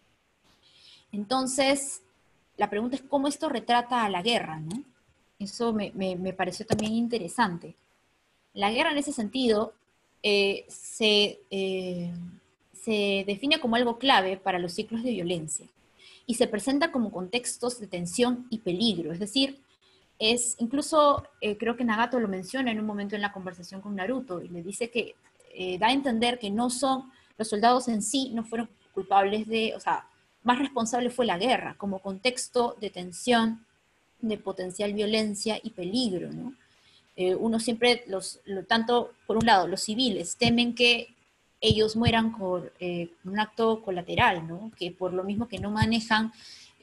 Entonces, la pregunta es cómo esto retrata a la guerra, ¿no? Eso me, me, me pareció también interesante. La guerra en ese sentido eh, se, eh, se define como algo clave para los ciclos de violencia y se presenta como contextos de tensión y peligro. Es decir, es incluso, eh, creo que Nagato lo menciona en un momento en la conversación con Naruto y le dice que eh, da a entender que no son, los soldados en sí no fueron culpables de, o sea, más responsable fue la guerra, como contexto de tensión, de potencial violencia y peligro, ¿no? Eh, uno siempre, los, lo, tanto, por un lado, los civiles temen que ellos mueran por eh, un acto colateral, ¿no? Que por lo mismo que no manejan,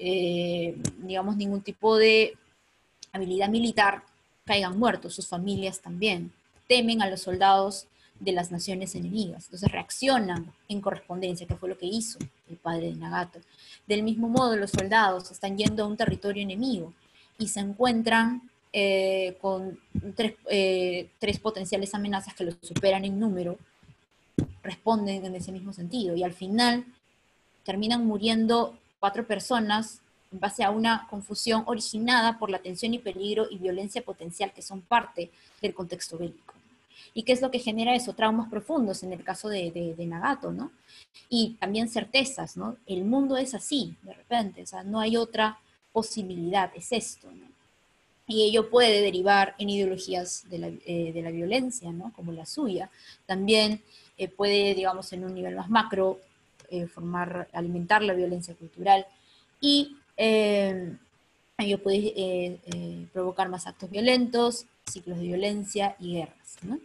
eh, digamos, ningún tipo de habilidad militar, caigan muertos, sus familias también. Temen a los soldados de las naciones enemigas. Entonces reaccionan en correspondencia, que fue lo que hizo el padre de Nagato. Del mismo modo, los soldados están yendo a un territorio enemigo y se encuentran eh, con tres, eh, tres potenciales amenazas que los superan en número, responden en ese mismo sentido, y al final terminan muriendo cuatro personas en base a una confusión originada por la tensión y peligro y violencia potencial que son parte del contexto bélico. ¿Y qué es lo que genera eso? Traumas profundos en el caso de, de, de Nagato, ¿no? Y también certezas, ¿no? El mundo es así, de repente, o sea, no hay otra posibilidad, es esto, ¿no? Y ello puede derivar en ideologías de la, eh, de la violencia, ¿no? Como la suya. También eh, puede, digamos, en un nivel más macro, eh, formar, alimentar la violencia cultural. Y eh, ello puede eh, eh, provocar más actos violentos, ciclos de violencia y guerras, ¿no?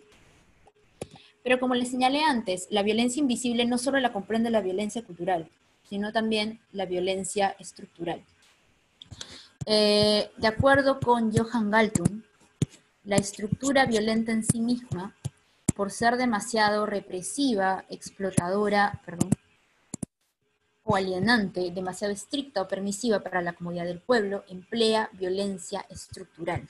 Pero como les señalé antes, la violencia invisible no solo la comprende la violencia cultural, sino también la violencia estructural. Eh, de acuerdo con Johan Galtung, la estructura violenta en sí misma, por ser demasiado represiva, explotadora, perdón, o alienante, demasiado estricta o permisiva para la comodidad del pueblo, emplea violencia estructural.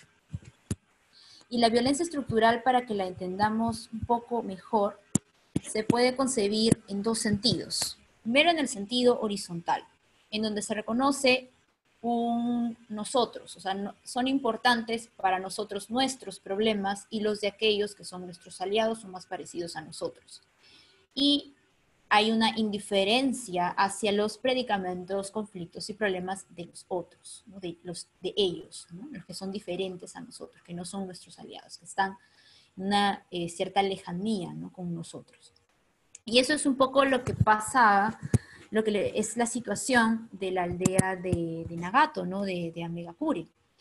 Y la violencia estructural, para que la entendamos un poco mejor, se puede concebir en dos sentidos. Primero, en el sentido horizontal, en donde se reconoce un nosotros, o sea, no, son importantes para nosotros nuestros problemas y los de aquellos que son nuestros aliados o más parecidos a nosotros. Y hay una indiferencia hacia los predicamentos, conflictos y problemas de los otros, ¿no? de, los, de ellos, ¿no? Los que son diferentes a nosotros, que no son nuestros aliados, que están en una eh, cierta lejanía, ¿no? con nosotros. Y eso es un poco lo que pasa, lo que le, es la situación de la aldea de, de Nagato, ¿no? de, de Amegakure.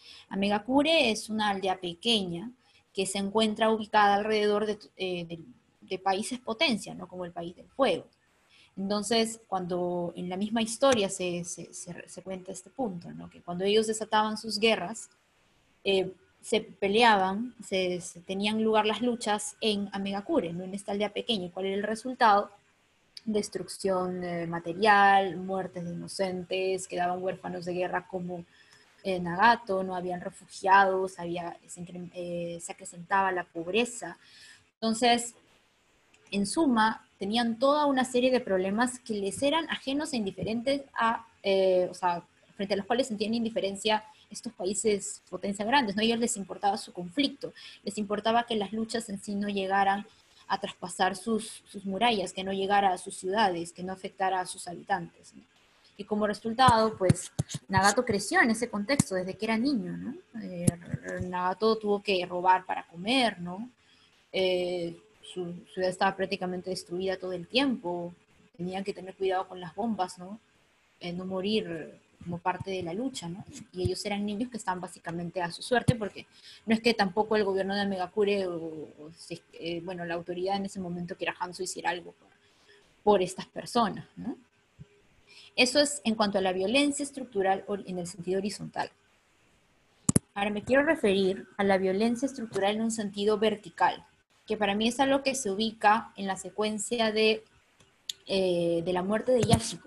Amegakure es una aldea pequeña que se encuentra ubicada alrededor de, eh, de, de países potencia, ¿no? Como el País del Fuego. Entonces, cuando en la misma historia se, se, se, se cuenta este punto, ¿no? Que cuando ellos desataban sus guerras, eh, se peleaban, se, se tenían lugar las luchas en Amegakure, ¿no? En esta aldea pequeña. ¿Y cuál era el resultado? Destrucción eh, material, muertes de inocentes, quedaban huérfanos de guerra como eh, Nagato, no habían refugiados, había, se, eh, se acrecentaba la pobreza. Entonces, en suma, tenían toda una serie de problemas que les eran ajenos e indiferentes a, eh, o sea, frente a los cuales sentían indiferencia estos países potencia grandes, ¿no? A ellos les importaba su conflicto, les importaba que las luchas en sí no llegaran a traspasar sus, sus murallas, que no llegara a sus ciudades, que no afectara a sus habitantes, ¿no? Y como resultado, pues, Nagato creció en ese contexto desde que era niño, ¿no? Eh, Nagato tuvo que robar para comer, ¿no? Eh, su ciudad estaba prácticamente destruida todo el tiempo, tenían que tener cuidado con las bombas, ¿no? Eh, no morir como parte de la lucha, ¿no? Y ellos eran niños que estaban básicamente a su suerte, porque no es que tampoco el gobierno de Amegakure, o, o eh, bueno, la autoridad en ese momento que era Hanzo, hiciera algo por, por estas personas, ¿no? Eso es en cuanto a la violencia estructural en el sentido horizontal. Ahora me quiero referir a la violencia estructural en un sentido vertical, que para mí es algo que se ubica en la secuencia de, eh, de la muerte de Yashiko.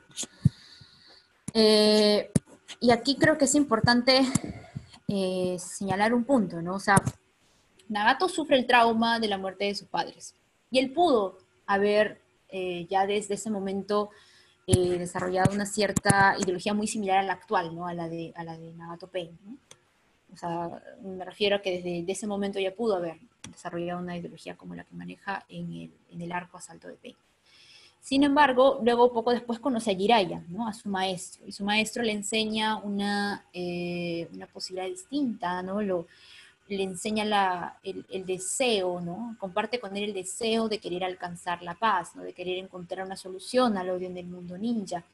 Eh, y aquí creo que es importante eh, señalar un punto, ¿no? O sea, Nagato sufre el trauma de la muerte de sus padres, y él pudo haber eh, ya desde ese momento eh, desarrollado una cierta ideología muy similar a la actual, ¿no? A la de, a la de Nagato Pain, ¿no? O sea, me refiero a que desde ese momento ya pudo haber desarrollado una ideología como la que maneja en el, en el arco Asalto de Pain. Sin embargo, luego poco después conoce a Jiraiya, ¿no? A su maestro, y su maestro le enseña una, eh, una posibilidad distinta, ¿no? Lo, le enseña la, el, el deseo, ¿no? Comparte con él el deseo de querer alcanzar la paz, ¿no? De querer encontrar una solución al odio en el mundo ninja.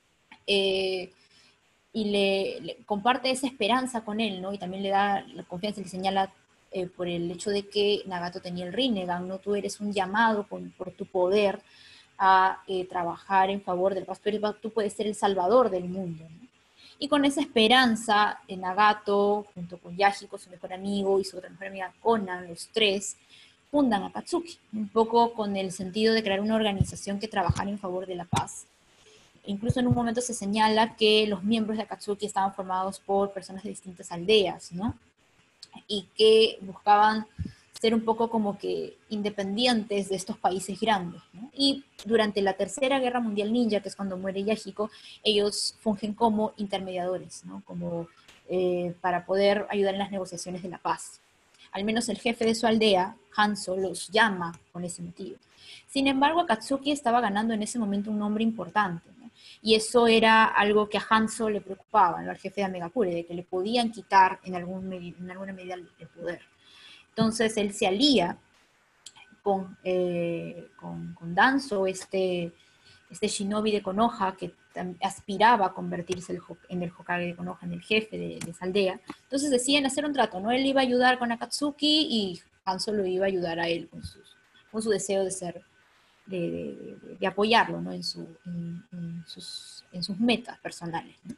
Eh, y le, le comparte esa esperanza con él, ¿no? Y también le da la confianza, le señala eh, por el hecho de que Nagato tenía el Rinnegan, ¿no? Tú eres un llamado con, por tu poder a eh, trabajar en favor del paz, pero tú puedes ser el salvador del mundo, ¿no? Y con esa esperanza, eh, Nagato, junto con Yashiko, su mejor amigo, y su otra mejor amiga Konan, los tres, fundan Akatsuki, un poco con el sentido de crear una organización que trabajara en favor de la paz. Incluso en un momento se señala que los miembros de Akatsuki estaban formados por personas de distintas aldeas, ¿no? Y que buscaban ser un poco como que independientes de estos países grandes, ¿no? Y durante la Tercera Guerra Mundial Ninja, que es cuando muere Yashiko, ellos fungen como intermediadores, ¿no? Como eh, para poder ayudar en las negociaciones de la paz. Al menos el jefe de su aldea, Hanzo, los llama con ese motivo. Sin embargo, Akatsuki estaba ganando en ese momento un nombre importante, ¿no? Y eso era algo que a Hanzo le preocupaba, ¿no? Al jefe de Amegakure, de que le podían quitar en, algún, en alguna medida el poder. Entonces él se alía con, eh, con, con Danzo, este, este shinobi de Konoha, que aspiraba a convertirse el, en el Hokage de Konoha, en el jefe de, de esa aldea. Entonces deciden hacer un trato, ¿no? Él iba a ayudar con Akatsuki y Hanzo lo iba a ayudar a él con, sus, con su deseo de ser, de, de, de apoyarlo, ¿no? En, su, en, en, sus, en sus metas personales, ¿no?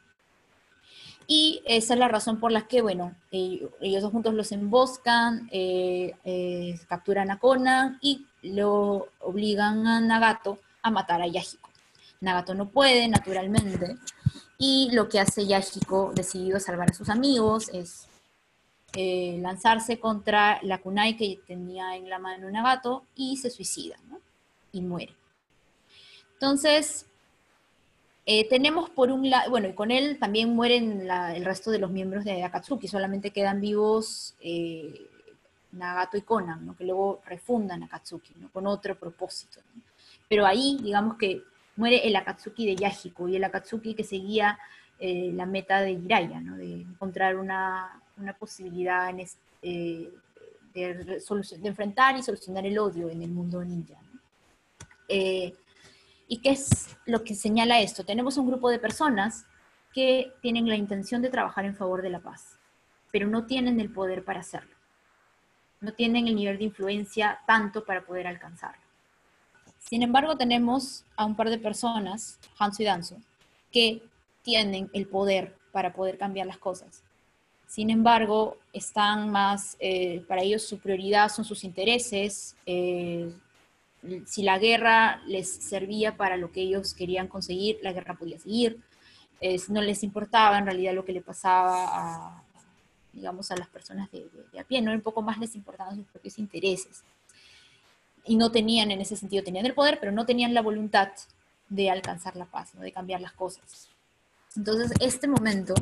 Y esa es la razón por la que, bueno, eh, ellos dos juntos los emboscan, eh, eh, capturan a Konan y lo obligan a Nagato a matar a Yashiko. Nagato no puede, naturalmente, y lo que hace Yashiko, decidido a salvar a sus amigos, es eh, lanzarse contra la kunai que tenía en la mano Nagato y se suicida, ¿no? Y muere. Entonces, Eh, tenemos por un lado, bueno, y con él también mueren la, el resto de los miembros de Akatsuki, solamente quedan vivos eh, Nagato y Konan, ¿no? Que luego refundan Akatsuki, ¿no? Con otro propósito, ¿no? Pero ahí, digamos que muere el Akatsuki de Yashiko y el Akatsuki que seguía eh, la meta de Jiraiya, ¿no? De encontrar una, una posibilidad en este, eh, de, de enfrentar y solucionar el odio en el mundo ninja, ¿no? Eh, ¿Y qué es lo que señala esto? Tenemos un grupo de personas que tienen la intención de trabajar en favor de la paz. pero no tienen el poder para hacerlo. No tienen el nivel de influencia tanto para poder alcanzarlo. Sin embargo, tenemos a un par de personas, Hanzo y Danzo, que tienen el poder para poder cambiar las cosas. Sin embargo, están más, eh, para ellos su prioridad son sus intereses. Eh, si la guerra les servía para lo que ellos querían conseguir, la guerra podía seguir. Eh, no les importaba en realidad lo que le pasaba a, digamos, a las personas de, de, de a pie, ¿no? Un poco más les importaban sus propios intereses. Y no tenían, en ese sentido, tenían el poder, pero no tenían la voluntad de alcanzar la paz, ¿no? De cambiar las cosas. Entonces, este momento,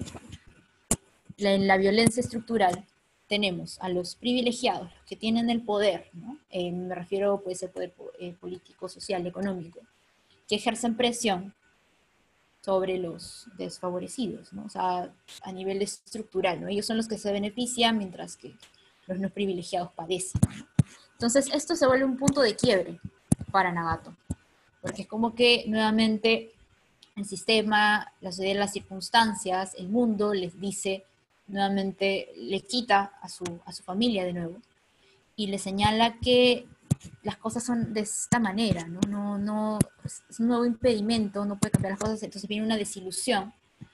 la, en la violencia estructural, tenemos a los privilegiados, los que tienen el poder, ¿no? Eh, me refiero, puede ser poder eh, político, social, económico, que ejercen presión sobre los desfavorecidos, ¿no? O sea, a nivel estructural, ¿no? Ellos son los que se benefician, mientras que los no privilegiados padecen, ¿no? Entonces, esto se vuelve un punto de quiebre para Nagato, porque es como que nuevamente el sistema, la sociedad, las circunstancias, el mundo les dice, nuevamente le quita a su, a su familia de nuevo, y le señala que las cosas son de esta manera, ¿no? No, no, es un nuevo impedimento, no puede cambiar las cosas, entonces viene una desilusión,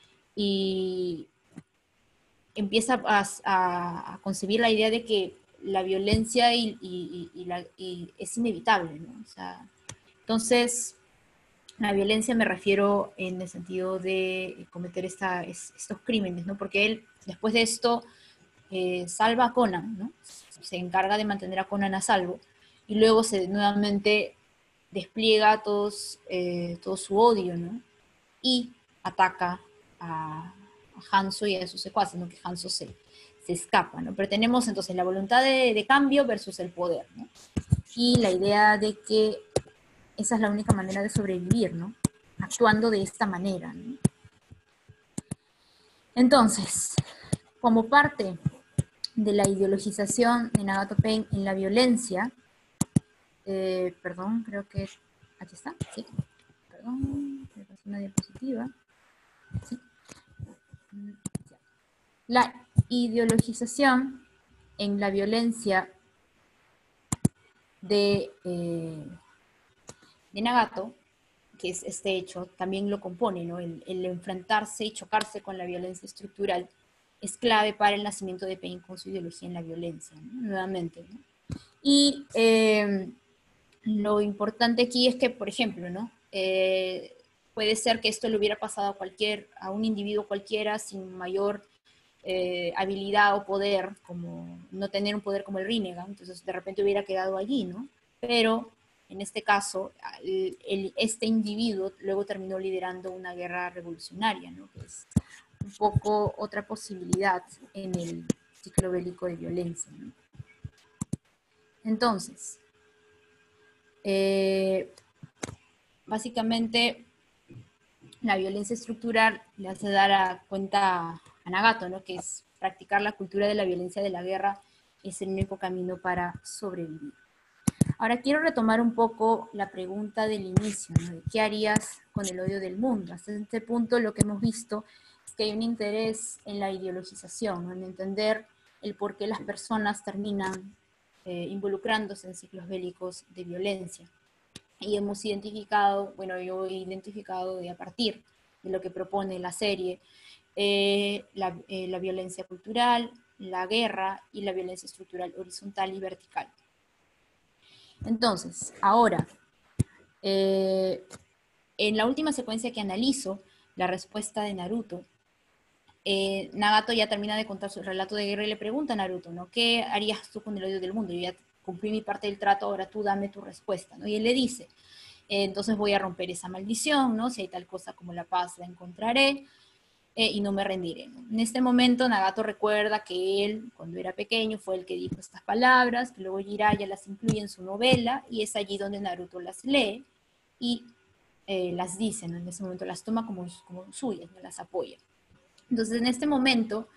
y empieza a, a, a concebir la idea de que la violencia y, y, y, la, y es inevitable, ¿no? O sea, entonces, la violencia me refiero en el sentido de cometer esta, estos crímenes, ¿no? Porque él, después de esto, eh, salva a Conan, ¿no? Se encarga de mantener a Conan a salvo, y luego se nuevamente despliega todos, eh, todo su odio, ¿no? Y ataca a, a Hanzo y a sus secuaces, ¿no? Que Hanzo se, se escapa, ¿no? Pero tenemos entonces la voluntad de, de cambio versus el poder, ¿no? Y la idea de que esa es la única manera de sobrevivir, ¿no? Actuando de esta manera, ¿no? Entonces, como parte de la ideologización de Nagato Pain en la violencia, eh, perdón, creo que, aquí está, sí, perdón, me pasé una diapositiva, sí. La ideologización en la violencia de, eh, de Nagato, que es este hecho, también lo compone, ¿no? El, el enfrentarse y chocarse con la violencia estructural es clave para el nacimiento de Pain con su ideología en la violencia, ¿no? Nuevamente, ¿no? Y eh, lo importante aquí es que, por ejemplo, ¿no? Eh, puede ser que esto le hubiera pasado a cualquier, a un individuo cualquiera sin mayor eh, habilidad o poder, como no tener un poder como el Rinnegan, entonces de repente hubiera quedado allí, ¿no? Pero en este caso, el, el, este individuo luego terminó liderando una guerra revolucionaria, ¿no? Que es un poco otra posibilidad en el ciclo bélico de violencia, ¿no? Entonces, eh, básicamente la violencia estructural le hace dar a cuenta a Nagato, ¿no? Que es practicar la cultura de la violencia de la guerra es el único camino para sobrevivir. Ahora quiero retomar un poco la pregunta del inicio, ¿no? ¿Qué harías con el odio del mundo? Hasta este punto lo que hemos visto es que hay un interés en la ideologización, ¿no? En entender el por qué las personas terminan eh, involucrándose en ciclos bélicos de violencia. Y hemos identificado, bueno, yo he identificado de a partir de lo que propone la serie, eh, la, eh, la violencia cultural, la guerra y la violencia estructural horizontal y vertical. Entonces, ahora, eh, en la última secuencia que analizo, la respuesta de Naruto, eh, Nagato ya termina de contar su relato de guerra y le pregunta a Naruto, ¿no? ¿Qué harías tú con el odio del mundo? Yo ya cumplí mi parte del trato, ahora tú dame tu respuesta, ¿no? Y él le dice, eh, entonces voy a romper esa maldición, ¿no? Si hay tal cosa como la paz, la encontraré, eh, y no me rendiré, ¿no? En este momento Nagato recuerda que él, cuando era pequeño, fue el que dijo estas palabras, que luego Jiraiya las incluye en su novela, y es allí donde Naruto las lee y eh, las dice, ¿no? En ese momento las toma como, como suyas, ¿no? Las apoya. Entonces, en este momento,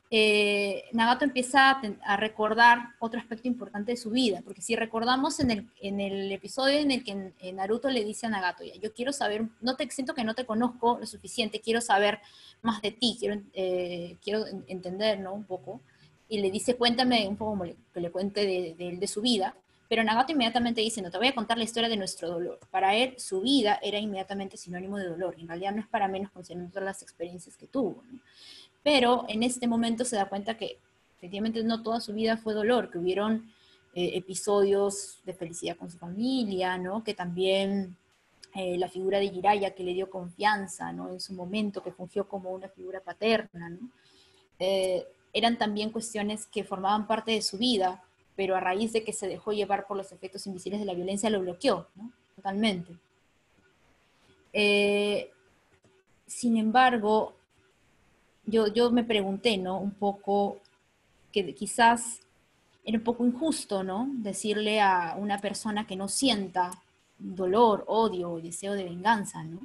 eh, Nagato empieza a, ten, a recordar otro aspecto importante de su vida, porque si recordamos en el, en el episodio en el que en Naruto le dice a Nagato, ya, yo quiero saber, no te, siento que no te conozco lo suficiente, quiero saber más de ti, quiero, eh, quiero entender, ¿no? Un poco, y le dice, cuéntame un poco como le, que le cuente de, de, de su vida, pero Nagato inmediatamente dice, no, te voy a contar la historia de nuestro dolor. Para él, su vida era inmediatamente sinónimo de dolor, en realidad no es para menos considerando todas las experiencias que tuvo, ¿no? Pero en este momento se da cuenta que efectivamente no toda su vida fue dolor, que hubieron eh, episodios de felicidad con su familia, ¿no? Que también eh, la figura de Jiraiya que le dio confianza, ¿no? En su momento, que fungió como una figura paterna, ¿no? Eh, eran también cuestiones que formaban parte de su vida, pero a raíz de que se dejó llevar por los efectos invisibles de la violencia, lo bloqueó, ¿no? Totalmente. Eh, sin embargo, Yo, yo me pregunté, ¿no? Un poco, que quizás era un poco injusto, ¿no? Decirle a una persona que no sienta dolor, odio, deseo de venganza, ¿no?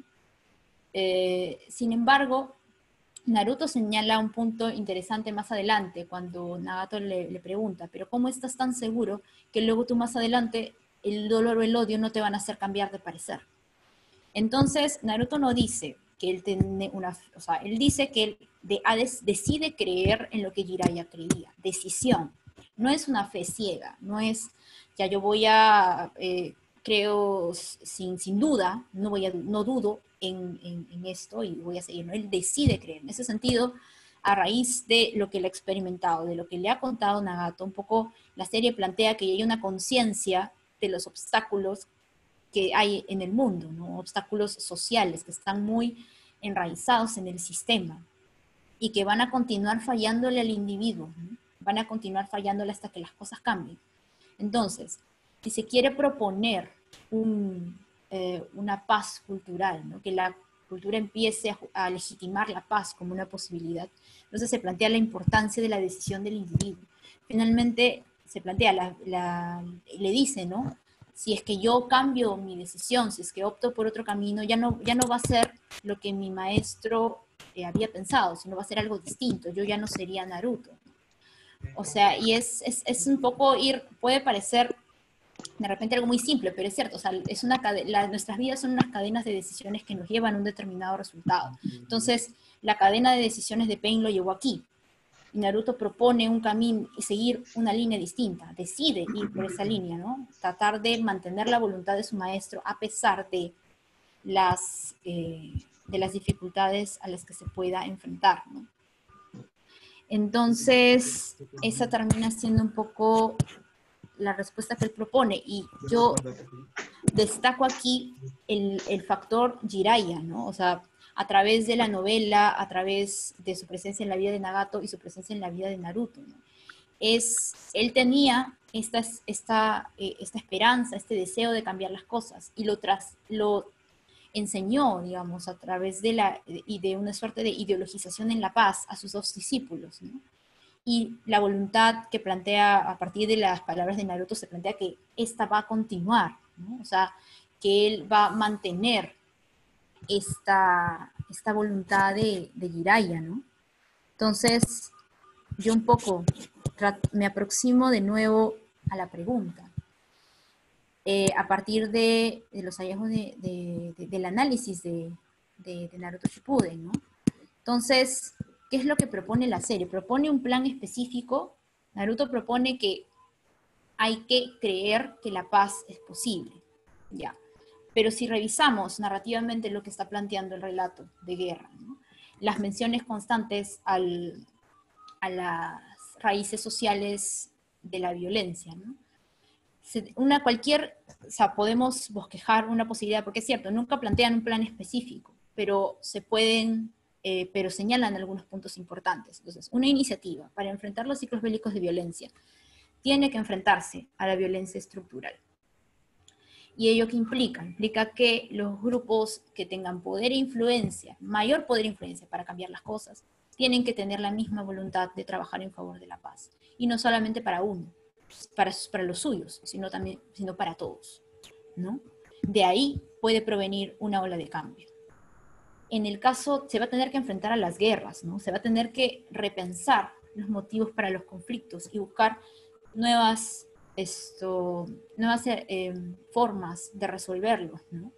Eh, sin embargo, Naruto señala un punto interesante más adelante, cuando Nagato le, le pregunta, pero ¿cómo estás tan seguro que luego tú más adelante el dolor o el odio no te van a hacer cambiar de parecer? Entonces, Naruto no dice que él tiene una, o sea, él dice que él de, decide creer en lo que Jiraiya creía, decisión. No es una fe ciega, no es, ya yo voy a, eh, creo sin, sin duda, no, voy a, no dudo en, en, en esto y voy a seguir, ¿no? Él decide creer. En ese sentido, a raíz de lo que él ha experimentado, de lo que le ha contado Nagato, un poco la serie plantea que hay una conciencia de los obstáculos que hay en el mundo, ¿no? Obstáculos sociales que están muy enraizados en el sistema y que van a continuar fallándole al individuo, ¿no? Van a continuar fallándole hasta que las cosas cambien. Entonces, si se quiere proponer un, eh, una paz cultural, ¿no? Que la cultura empiece a, a legitimar la paz como una posibilidad, entonces se plantea la importancia de la decisión del individuo. Finalmente se plantea, la, la, le dice, ¿no? Si es que yo cambio mi decisión, si es que opto por otro camino, ya no, ya no va a ser lo que mi maestro eh, había pensado, sino va a ser algo distinto. Yo ya no sería Naruto. O sea, y es, es, es un poco ir, puede parecer de repente algo muy simple, pero es cierto, o sea, es una la, nuestras vidas son unas cadenas de decisiones que nos llevan a un determinado resultado. Entonces, la cadena de decisiones de Pain lo llevó aquí. Y Naruto propone un camino y seguir una línea distinta, decide ir por esa línea, ¿no? Tratar de mantener la voluntad de su maestro a pesar de las, eh, de las dificultades a las que se pueda enfrentar, ¿no? Entonces, esa termina siendo un poco la respuesta que él propone, y yo destaco aquí el, el factor Jiraiya, ¿no? O sea, a través de la novela, a través de su presencia en la vida de Nagato y su presencia en la vida de Naruto, ¿no? Es, él tenía esta, esta, eh, esta esperanza, este deseo de cambiar las cosas, y lo, tras, lo enseñó, digamos, a través de, la, y de una suerte de ideologización en la paz a sus dos discípulos, ¿no? Y la voluntad que plantea a partir de las palabras de Naruto, se plantea que esta va a continuar, ¿no? O sea, que él va a mantener esta, esta voluntad de, de Jiraiya, ¿no? Entonces, yo un poco me aproximo de nuevo a la pregunta. Eh, a partir de, de los hallazgos de, de, de, del análisis de, de, de Naruto Shippuden, ¿no? Entonces, ¿qué es lo que propone la serie? Propone un plan específico. Naruto propone que hay que creer que la paz es posible, ya. Pero si revisamos narrativamente lo que está planteando el relato de guerra, ¿no? Las menciones constantes al, a las raíces sociales de la violencia, ¿no? Una cualquier, o sea, podemos bosquejar una posibilidad, porque es cierto, nunca plantean un plan específico, pero se pueden, eh, pero señalan algunos puntos importantes. Entonces, una iniciativa para enfrentar los ciclos bélicos de violencia tiene que enfrentarse a la violencia estructural. ¿Y ello qué implica? Implica que los grupos que tengan poder e influencia, mayor poder e influencia para cambiar las cosas, tienen que tener la misma voluntad de trabajar en favor de la paz. Y no solamente para uno, para, para los suyos, sino también sino para todos, ¿no? De ahí puede provenir una ola de cambio. En el caso, se va a tener que enfrentar a las guerras, ¿no? Se va a tener que repensar los motivos para los conflictos y buscar nuevas, esto, nuevas eh, formas de resolverlos, ¿no?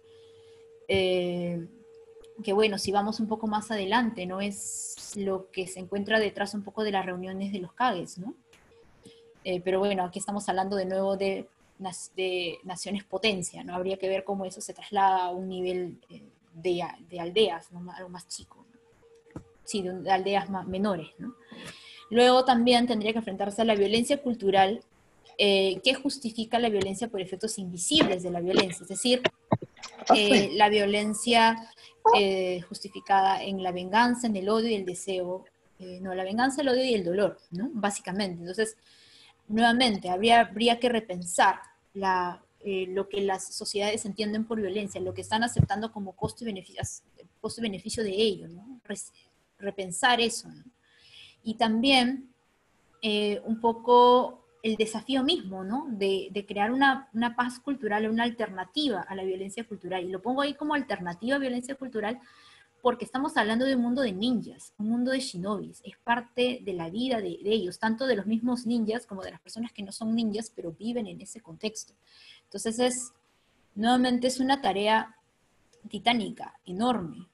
Eh, que bueno, si vamos un poco más adelante, ¿no? Es lo que se encuentra detrás un poco de las reuniones de los CAGES, ¿no? Eh, pero bueno, aquí estamos hablando de nuevo de, de naciones potencia, ¿no? Habría que ver cómo eso se traslada a un nivel eh, de, de aldeas, ¿no? Algo más chico, ¿no? Sí, de, de aldeas más, menores, ¿no? Luego también tendría que enfrentarse a la violencia cultural, eh, que justifica la violencia por efectos invisibles de la violencia, es decir, eh, la violencia eh, justificada en la venganza, en el odio y el deseo, eh, no, la venganza, el odio y el dolor, ¿no? Básicamente. Entonces, nuevamente, habría, habría que repensar la, eh, lo que las sociedades entienden por violencia, lo que están aceptando como costo y beneficio, costo y beneficio de ello, ¿no? Repensar eso, ¿no? Y también eh, un poco el desafío mismo, ¿no? De, de crear una, una paz cultural, una alternativa a la violencia cultural. Y lo pongo ahí como alternativa a violencia cultural porque estamos hablando de un mundo de ninjas, un mundo de shinobis. Es parte de la vida de, de ellos, tanto de los mismos ninjas como de las personas que no son ninjas, pero viven en ese contexto. Entonces es, nuevamente es una tarea titánica, enorme.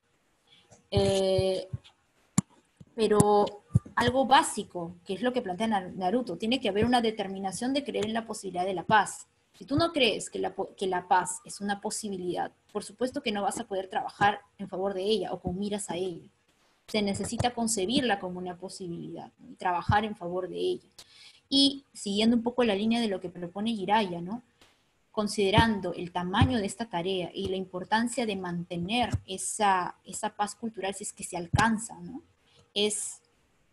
Eh, pero algo básico, que es lo que plantea Naruto, tiene que haber una determinación de creer en la posibilidad de la paz. Si tú no crees que la, que la paz es una posibilidad, por supuesto que no vas a poder trabajar en favor de ella o con miras a ella. Se necesita concebirla como una posibilidad, ¿no? Y trabajar en favor de ella. Y siguiendo un poco la línea de lo que propone Jiraiya, ¿no? Considerando el tamaño de esta tarea y la importancia de mantener esa, esa paz cultural si es que se alcanza, ¿no? Es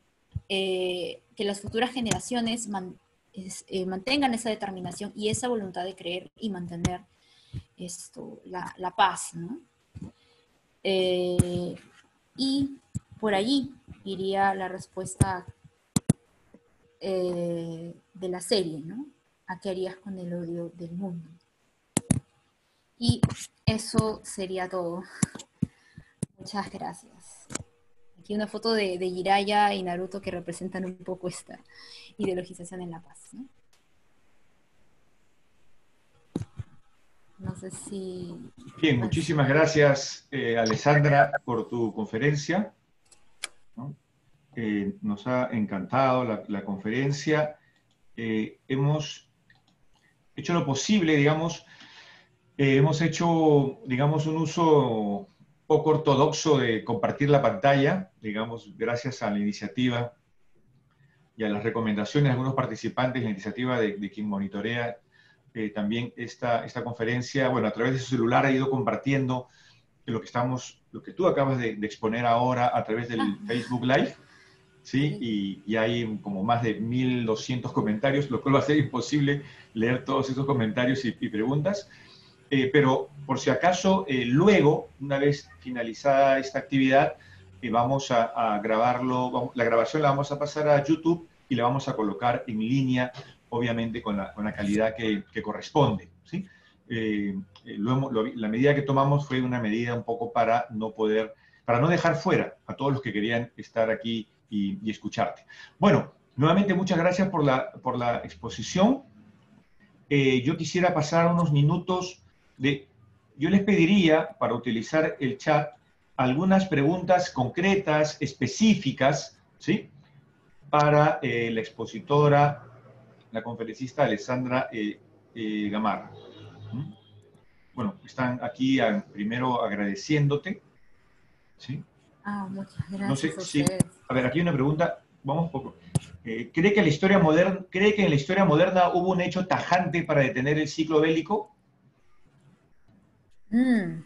eh, que las futuras generaciones man, es, eh, mantengan esa determinación y esa voluntad de creer y mantener esto, la, la paz, ¿no? Eh, y por allí iría la respuesta eh, de la serie, ¿no? ¿A qué harías con el odio del mundo? Y eso sería todo. Muchas gracias. Aquí una foto de, de Jiraiya y Naruto que representan un poco esta ideologización en la paz, ¿no? No sé si... Bien, muchísimas gracias, eh, Alessandra, por tu conferencia, ¿no? Eh, nos ha encantado la, la conferencia. Eh, hemos hecho lo posible, digamos, eh, hemos hecho, digamos, un uso poco ortodoxo de compartir la pantalla, digamos, gracias a la iniciativa y a las recomendaciones de algunos participantes, la iniciativa de, de quien monitorea eh, también esta, esta conferencia. Bueno, a través de su celular ha ido compartiendo lo que estamos, lo que tú acabas de, de exponer ahora a través del ah. Facebook Live, ¿sí? Y, y hay como más de mil doscientos comentarios, lo cual va a ser imposible leer todos esos comentarios y, y preguntas. Eh, pero por si acaso, eh, luego, una vez finalizada esta actividad, eh, vamos a, a grabarlo, vamos, la grabación la vamos a pasar a YouTube y la vamos a colocar en línea, obviamente con la, con la calidad que, que corresponde, ¿sí? Eh, lo hemos, lo, la medida que tomamos fue una medida un poco para no poder, para no dejar fuera a todos los que querían estar aquí y, y escucharte. Bueno, nuevamente muchas gracias por la, por la exposición. Eh, yo quisiera pasar unos minutos de, yo les pediría, para utilizar el chat, algunas preguntas concretas, específicas, ¿sí? Para eh, la expositora, la conferencista Alessandra eh, eh, Gamarra. ¿Mm? Bueno, están aquí a, primero agradeciéndote, ¿sí? Ah, muchas gracias. No sé a si, ustedes. a ver, aquí hay una pregunta, vamos poco. Eh, ¿cree que, la historia moderna, ¿Cree que en la historia moderna hubo un hecho tajante para detener el ciclo bélico? Mm.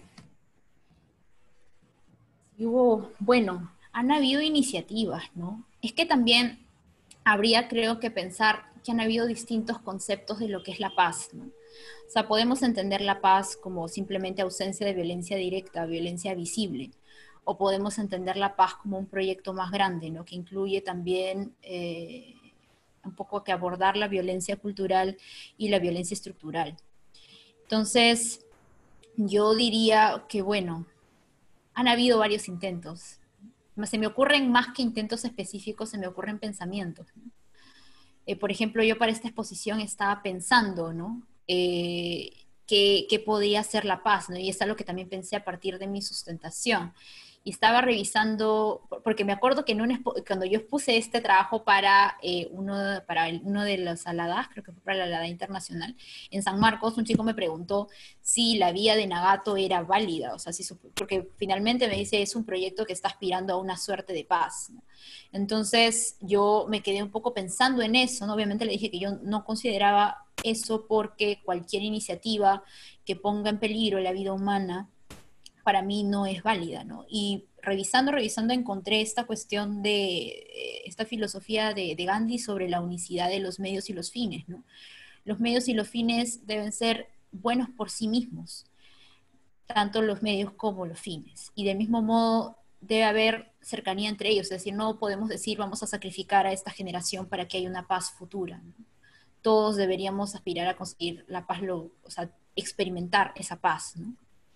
Y hubo, bueno, han habido iniciativas, ¿no? Es que también habría, creo que, pensar que han habido distintos conceptos de lo que es la paz, ¿no? O sea, podemos entender la paz como simplemente ausencia de violencia directa, violencia visible, o podemos entender la paz como un proyecto más grande, ¿no? Que incluye también eh, un poco que abordar la violencia cultural y la violencia estructural. Entonces, yo diría que, bueno, han habido varios intentos. se me ocurren más que intentos específicos, se me ocurren pensamientos, ¿no? Eh, por ejemplo, yo para esta exposición estaba pensando, ¿no? Eh, qué, qué podía ser la paz, ¿no? Y es algo que también pensé a partir de mi sustentación. Y estaba revisando, porque me acuerdo que en un cuando yo puse este trabajo para, eh, uno, para el, uno de los Aladas, creo que fue para la Alada Internacional, en San Marcos, un chico me preguntó si la vía de Nagato era válida, o sea, si su, porque finalmente me dice, es un proyecto que está aspirando a una suerte de paz, ¿no? Entonces yo me quedé un poco pensando en eso, ¿no? Obviamente le dije que yo no consideraba eso porque cualquier iniciativa que ponga en peligro la vida humana para mí no es válida, ¿no? Y revisando, revisando, encontré esta cuestión de, esta filosofía de, de Gandhi sobre la unicidad de los medios y los fines, ¿no? Los medios y los fines deben ser buenos por sí mismos, tanto los medios como los fines. Y del mismo modo debe haber cercanía entre ellos, es decir, no podemos decir vamos a sacrificar a esta generación para que haya una paz futura, ¿no? Todos deberíamos aspirar a conseguir la paz, lo, o sea, experimentar esa paz, ¿no?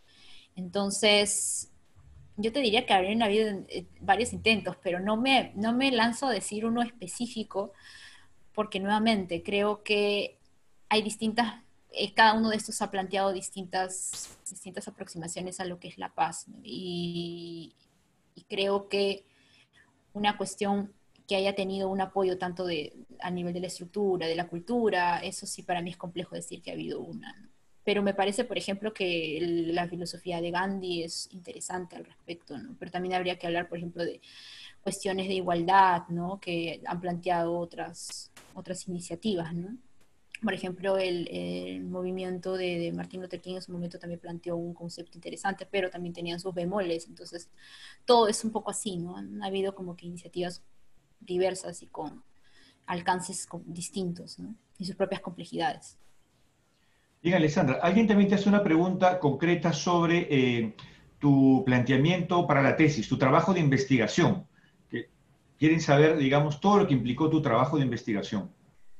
Entonces, yo te diría que habrían habido eh, varios intentos, pero no me, no me lanzo a decir uno específico, porque nuevamente creo que hay distintas, eh, cada uno de estos ha planteado distintas, distintas aproximaciones a lo que es la paz, ¿no? Y, y creo que una cuestión que haya tenido un apoyo tanto de, a nivel de la estructura, de la cultura, eso sí para mí es complejo decir que ha habido una, ¿no? Pero me parece, por ejemplo, que el, la filosofía de Gandhi es interesante al respecto, ¿no? Pero también habría que hablar, por ejemplo, de cuestiones de igualdad, ¿no? Que han planteado otras, otras iniciativas, ¿no? Por ejemplo, el, el movimiento de, de Martin Luther King en su momento también planteó un concepto interesante, pero también tenían sus bemoles, entonces todo es un poco así, ¿no? Han habido como que iniciativas diversas y con alcances distintos, ¿no? Y sus propias complejidades. Bien, Alessandra, alguien también te hace una pregunta concreta sobre eh, tu planteamiento para la tesis, tu trabajo de investigación. Que quieren saber, digamos, todo lo que implicó tu trabajo de investigación.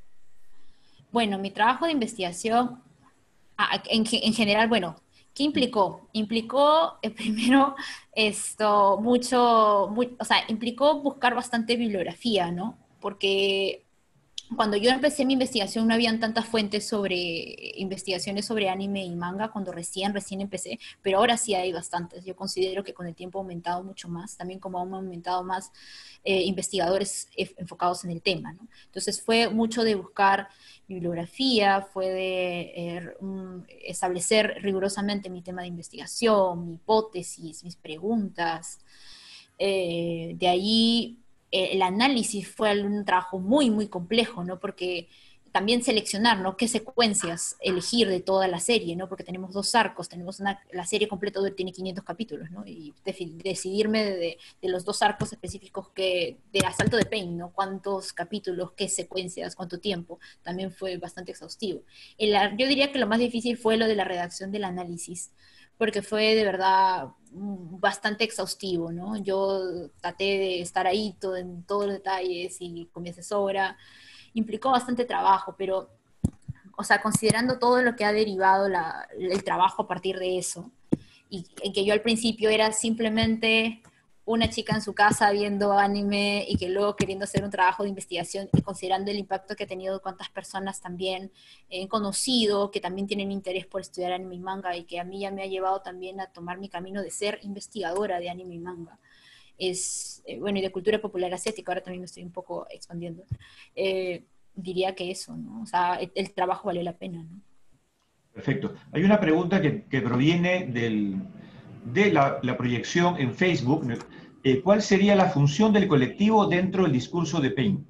Bueno, mi trabajo de investigación, en, en general, bueno, ¿qué implicó? Implicó, eh, primero, esto, mucho, muy, o sea, implicó buscar bastante bibliografía, ¿no? Porque cuando yo empecé mi investigación no habían tantas fuentes sobre investigaciones sobre anime y manga cuando recién, recién empecé, pero ahora sí hay bastantes. Yo considero que con el tiempo ha aumentado mucho más, también como han aumentado más eh, investigadores enfocados en el tema, ¿no? Entonces fue mucho de buscar bibliografía, fue de eh, um, establecer rigurosamente mi tema de investigación, mi hipótesis, mis preguntas. Eh, de ahí el análisis fue un trabajo muy, muy complejo, ¿no? Porque también seleccionar, ¿no? Qué secuencias elegir de toda la serie, ¿no? Porque tenemos dos arcos, tenemos una, la serie completa tiene quinientos capítulos, ¿no? Y de, decidirme de, de los dos arcos específicos que, de Asalto de Pain, ¿no? Cuántos capítulos, qué secuencias, cuánto tiempo, también fue bastante exhaustivo. El, yo diría que lo más difícil fue lo de la redacción del análisis, porque fue de verdad bastante exhaustivo, ¿no? Yo traté de estar ahí todo, en todos los detalles y con mi asesora, implicó bastante trabajo, pero, o sea, considerando todo lo que ha derivado la, el trabajo a partir de eso, y en que yo al principio era simplemente una chica en su casa viendo anime y que luego queriendo hacer un trabajo de investigación y considerando el impacto que ha tenido, cuántas personas también he conocido que también tienen interés por estudiar anime y manga y que a mí ya me ha llevado también a tomar mi camino de ser investigadora de anime y manga. Es, eh, bueno, y de cultura popular asiática, ahora también me estoy un poco expandiendo. Eh, diría que eso, ¿no? O sea, el, el trabajo valió la pena, ¿no? Perfecto. Hay una pregunta que, que proviene del, de la, la proyección en Facebook. Eh, ¿Cuál sería la función del colectivo dentro del discurso de Pain?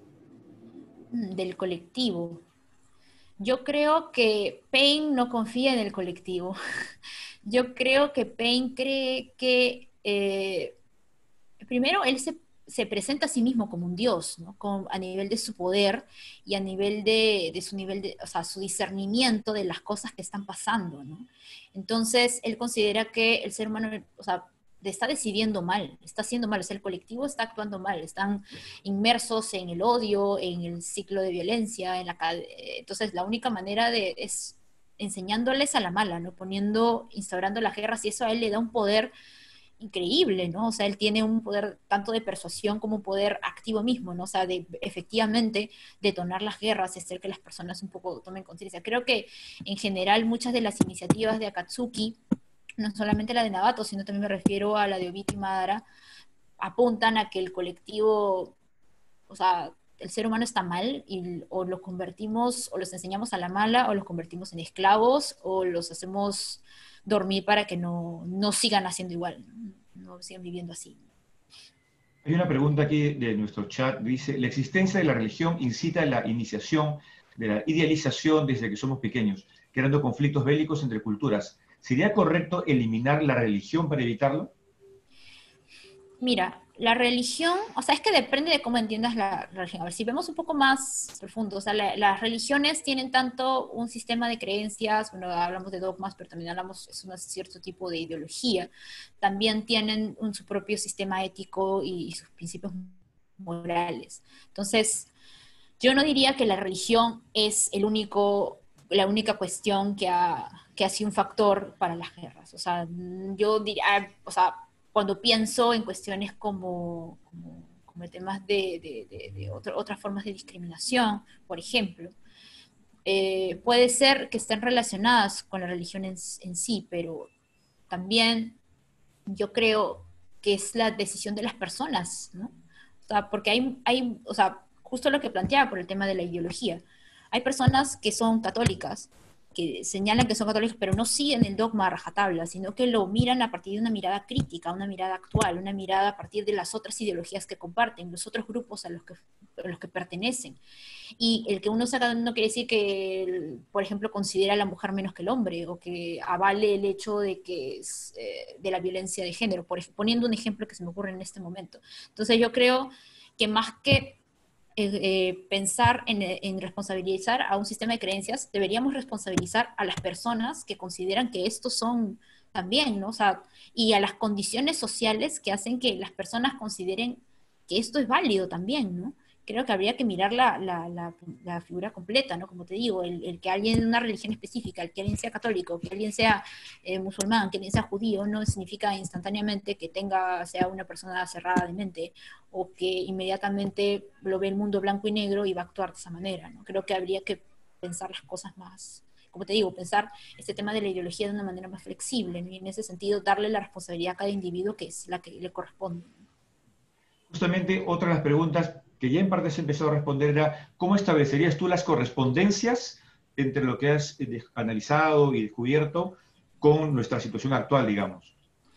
Del colectivo. Yo creo que Pain no confía en el colectivo. Yo creo que Pain cree que, eh, primero, él se, se presenta a sí mismo como un dios, ¿no? Con, a nivel de su poder y a nivel de, de su nivel de, o sea, su discernimiento de las cosas que están pasando, ¿no? Entonces, él considera que el ser humano, o sea, está decidiendo mal, está haciendo mal, o sea, el colectivo está actuando mal, están inmersos en el odio, en el ciclo de violencia, en la, entonces la única manera de, es enseñándoles a la mala, ¿no? Poniendo, instaurando las guerras, y eso a él le da un poder increíble, ¿no? O sea, él tiene un poder tanto de persuasión como un poder activo mismo, ¿no? O sea, de efectivamente detonar las guerras y hacer que las personas un poco tomen conciencia. Creo que en general muchas de las iniciativas de Akatsuki, no solamente la de Nagato, sino también me refiero a la de Obito y Madara, apuntan a que el colectivo, o sea, el ser humano está mal y o los convertimos, o los enseñamos a la mala, o los convertimos en esclavos, o los hacemos dormir para que no, no sigan haciendo igual, no, no sigan viviendo así. Hay una pregunta aquí de nuestro chat, dice, ¿la existencia de la religión incita a la iniciación de la idealización desde que somos pequeños, creando conflictos bélicos entre culturas? ¿Sería correcto eliminar la religión para evitarlo? Mira, la religión, o sea, es que depende de cómo entiendas la religión. A ver, si vemos un poco más profundo, o sea, la, las religiones tienen tanto un sistema de creencias, bueno, hablamos de dogmas, pero también hablamos, es un cierto tipo de ideología. También tienen un, su propio sistema ético y, y sus principios morales. Entonces, yo no diría que la religión es el único, la única cuestión que ha, que ha sido un factor para las guerras. O sea, yo diría, o sea, cuando pienso en cuestiones como, como, como temas de, de, de, de otro, otras formas de discriminación, por ejemplo, eh, puede ser que estén relacionadas con la religión en, en sí, pero también yo creo que es la decisión de las personas, ¿no? O sea, porque hay, hay, o sea, justo lo que planteaba por el tema de la ideología, hay personas que son católicas, que señalan que son católicos, pero no siguen el dogma a rajatabla, sino que lo miran a partir de una mirada crítica, una mirada actual, una mirada a partir de las otras ideologías que comparten, los otros grupos a los que, a los que pertenecen. Y el que uno saca no quiere decir que, por ejemplo, considera a la mujer menos que el hombre, o que avale el hecho de que es eh, de la violencia de género, por, poniendo un ejemplo que se me ocurre en este momento. Entonces yo creo que más que Eh, eh, pensar en, en responsabilizar a un sistema de creencias, deberíamos responsabilizar a las personas que consideran que estos son también, ¿no? O sea, y a las condiciones sociales que hacen que las personas consideren que esto es válido también, ¿no? Creo que habría que mirar la, la, la, la figura completa, ¿no? Como te digo, el, el que alguien de una religión específica, el que alguien sea católico, que alguien sea eh, musulmán, que alguien sea judío, no significa instantáneamente que tenga, sea una persona cerrada de mente, o que inmediatamente lo ve el mundo blanco y negro y va a actuar de esa manera, ¿no? Creo que habría que pensar las cosas más, como te digo, pensar este tema de la ideología de una manera más flexible, ¿no? Y en ese sentido darle la responsabilidad a cada individuo que es la que le corresponde. Justamente otra de las preguntas que ya en parte se empezó a responder era, ¿cómo establecerías tú las correspondencias entre lo que has analizado y descubierto con nuestra situación actual, digamos?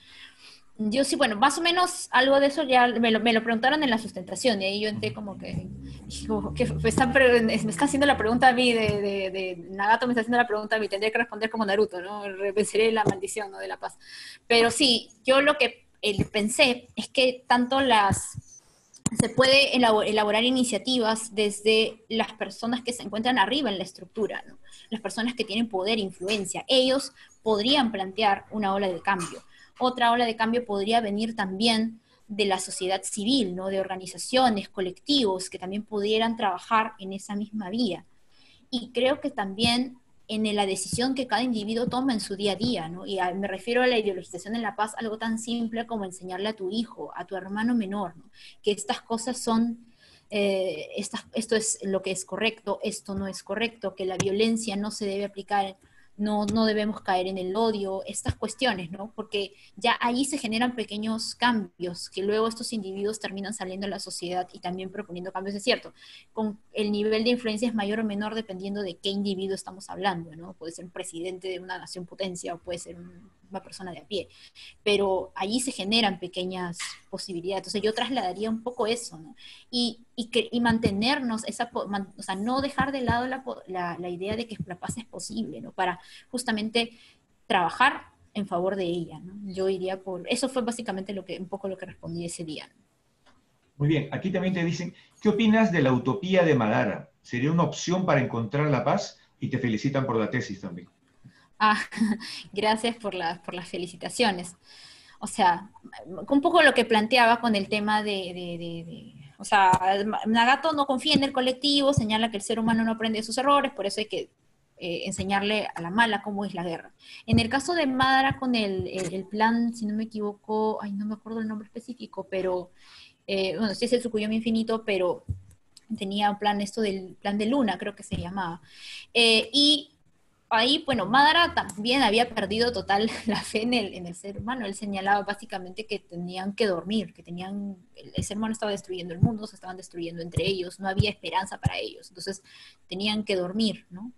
Yo sí, bueno, más o menos algo de eso ya me lo, me lo preguntaron en la sustentación, y ahí yo entré como que, digo, que me, están, me está haciendo la pregunta a mí, de, de, de Nagato me está haciendo la pregunta a mí, tendría que responder como Naruto, ¿no? Venceré la maldición, ¿no? De la paz. Pero sí, yo lo que eh, pensé es que tanto las... se puede elaborar iniciativas desde las personas que se encuentran arriba en la estructura, ¿no? Las personas que tienen poder e influencia. Ellos podrían plantear una ola de cambio. Otra ola de cambio podría venir también de la sociedad civil, ¿no? De organizaciones, colectivos, que también pudieran trabajar en esa misma vía. Y creo que también en la decisión que cada individuo toma en su día a día, ¿no? Y a, me refiero a la ideologización en la paz, algo tan simple como enseñarle a tu hijo, a tu hermano menor, ¿no? Que estas cosas son, eh, estas, esto es lo que es correcto, esto no es correcto, que la violencia no se debe aplicar, no, no debemos caer en el odio, estas cuestiones, ¿no? Porque ya ahí se generan pequeños cambios, que luego estos individuos terminan saliendo a la sociedad y también proponiendo cambios, es cierto. Con el nivel de influencia es mayor o menor dependiendo de qué individuo estamos hablando, ¿no? Puede ser un presidente de una nación potencia o puede ser un, una persona de a pie, pero allí se generan pequeñas posibilidades. Entonces yo trasladaría un poco eso, ¿no? Y, y, que, y mantenernos, esa, man, o sea, no dejar de lado la, la, la idea de que la paz es posible, ¿no? Para justamente trabajar en favor de ella, ¿no? Yo iría por... Eso fue básicamente lo que, un poco lo que respondí ese día, ¿no? Muy bien, aquí también te dicen, ¿qué opinas de la utopía de Madara? ¿Sería una opción para encontrar la paz? Y te felicitan por la tesis también. Ah, gracias por, la, por las felicitaciones. O sea, un poco lo que planteaba con el tema de, de, de, de... O sea, Nagato no confía en el colectivo, señala que el ser humano no aprende de sus errores, por eso hay que eh, enseñarle a la mala cómo es la guerra. En el caso de Madara con el, el, el plan, si no me equivoco, ay, no me acuerdo el nombre específico, pero, eh, bueno, sí es el Tsukuyomi infinito, pero tenía un plan, esto del plan de Luna, creo que se llamaba. Eh, y ahí, bueno, Madara también había perdido total la fe en el, en el ser humano. Él señalaba básicamente que tenían que dormir, que tenían, el, el ser humano estaba destruyendo el mundo, se estaban destruyendo entre ellos, no había esperanza para ellos, entonces tenían que dormir, ¿no?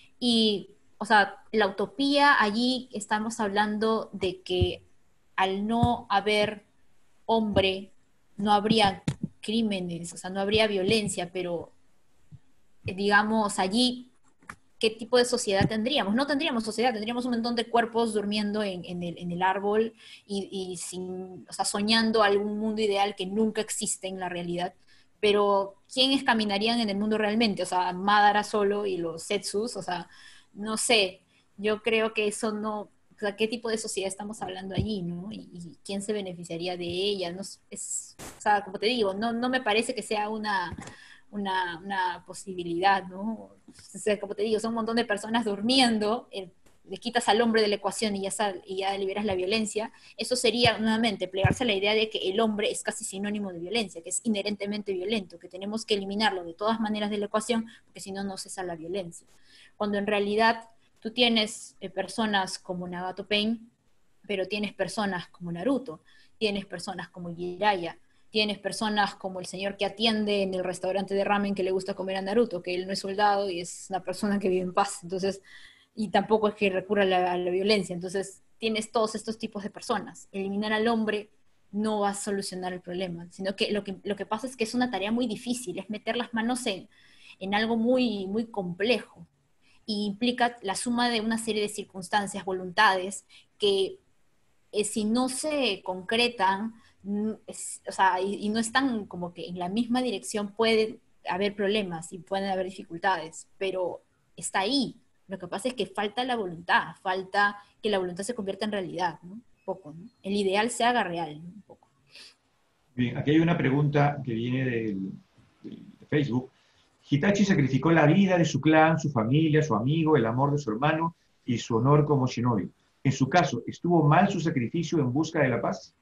Y, o sea, la utopía allí estamos hablando de que al no haber hombre, no habría crímenes, o sea, no habría violencia, pero digamos allí, ¿qué tipo de sociedad tendríamos? No tendríamos sociedad, tendríamos un montón de cuerpos durmiendo en, en, el, en el árbol y, y sin, o sea, soñando algún mundo ideal que nunca existe en la realidad. Pero, ¿quiénes caminarían en el mundo realmente? O sea, Madara solo y los Setsus, o sea, no sé, yo creo que eso no, o sea, ¿qué tipo de sociedad estamos hablando allí, no? Y, y quién se beneficiaría de ella, no es, o sea, como te digo, no, no me parece que sea una una, una posibilidad, ¿no? O sea, como te digo, son un montón de personas durmiendo, eh, le quitas al hombre de la ecuación y ya, sal, y ya liberas la violencia. Eso sería, nuevamente, plegarse a la idea de que el hombre es casi sinónimo de violencia, que es inherentemente violento, que tenemos que eliminarlo de todas maneras de la ecuación, porque si no, no cesa la violencia. Cuando en realidad tú tienes eh, personas como Nagato Pain, pero tienes personas como Naruto, tienes personas como Jiraiya, tienes personas como el señor que atiende en el restaurante de ramen que le gusta comer a Naruto, que él no es soldado y es una persona que vive en paz, entonces, y tampoco es que recurra a la, a la violencia, entonces tienes todos estos tipos de personas. Eliminar al hombre no va a solucionar el problema, sino que lo que, lo que pasa es que es una tarea muy difícil, es meter las manos en, en algo muy, muy complejo, y implica la suma de una serie de circunstancias, voluntades, que eh, si no se concretan, es, o sea, y, y no están como que en la misma dirección, puede haber problemas y pueden haber dificultades, pero está ahí. Lo que pasa es que falta la voluntad, falta que la voluntad se convierta en realidad, ¿no? Un poco, ¿no? El ideal se haga real, ¿no? Un poco. Bien, aquí hay una pregunta que viene del, del- de Facebook. Hitachi sacrificó la vida de su clan, su familia, su amigo, el amor de su hermano y su honor como shinobi. En su caso, ¿estuvo mal su sacrificio en busca de la paz?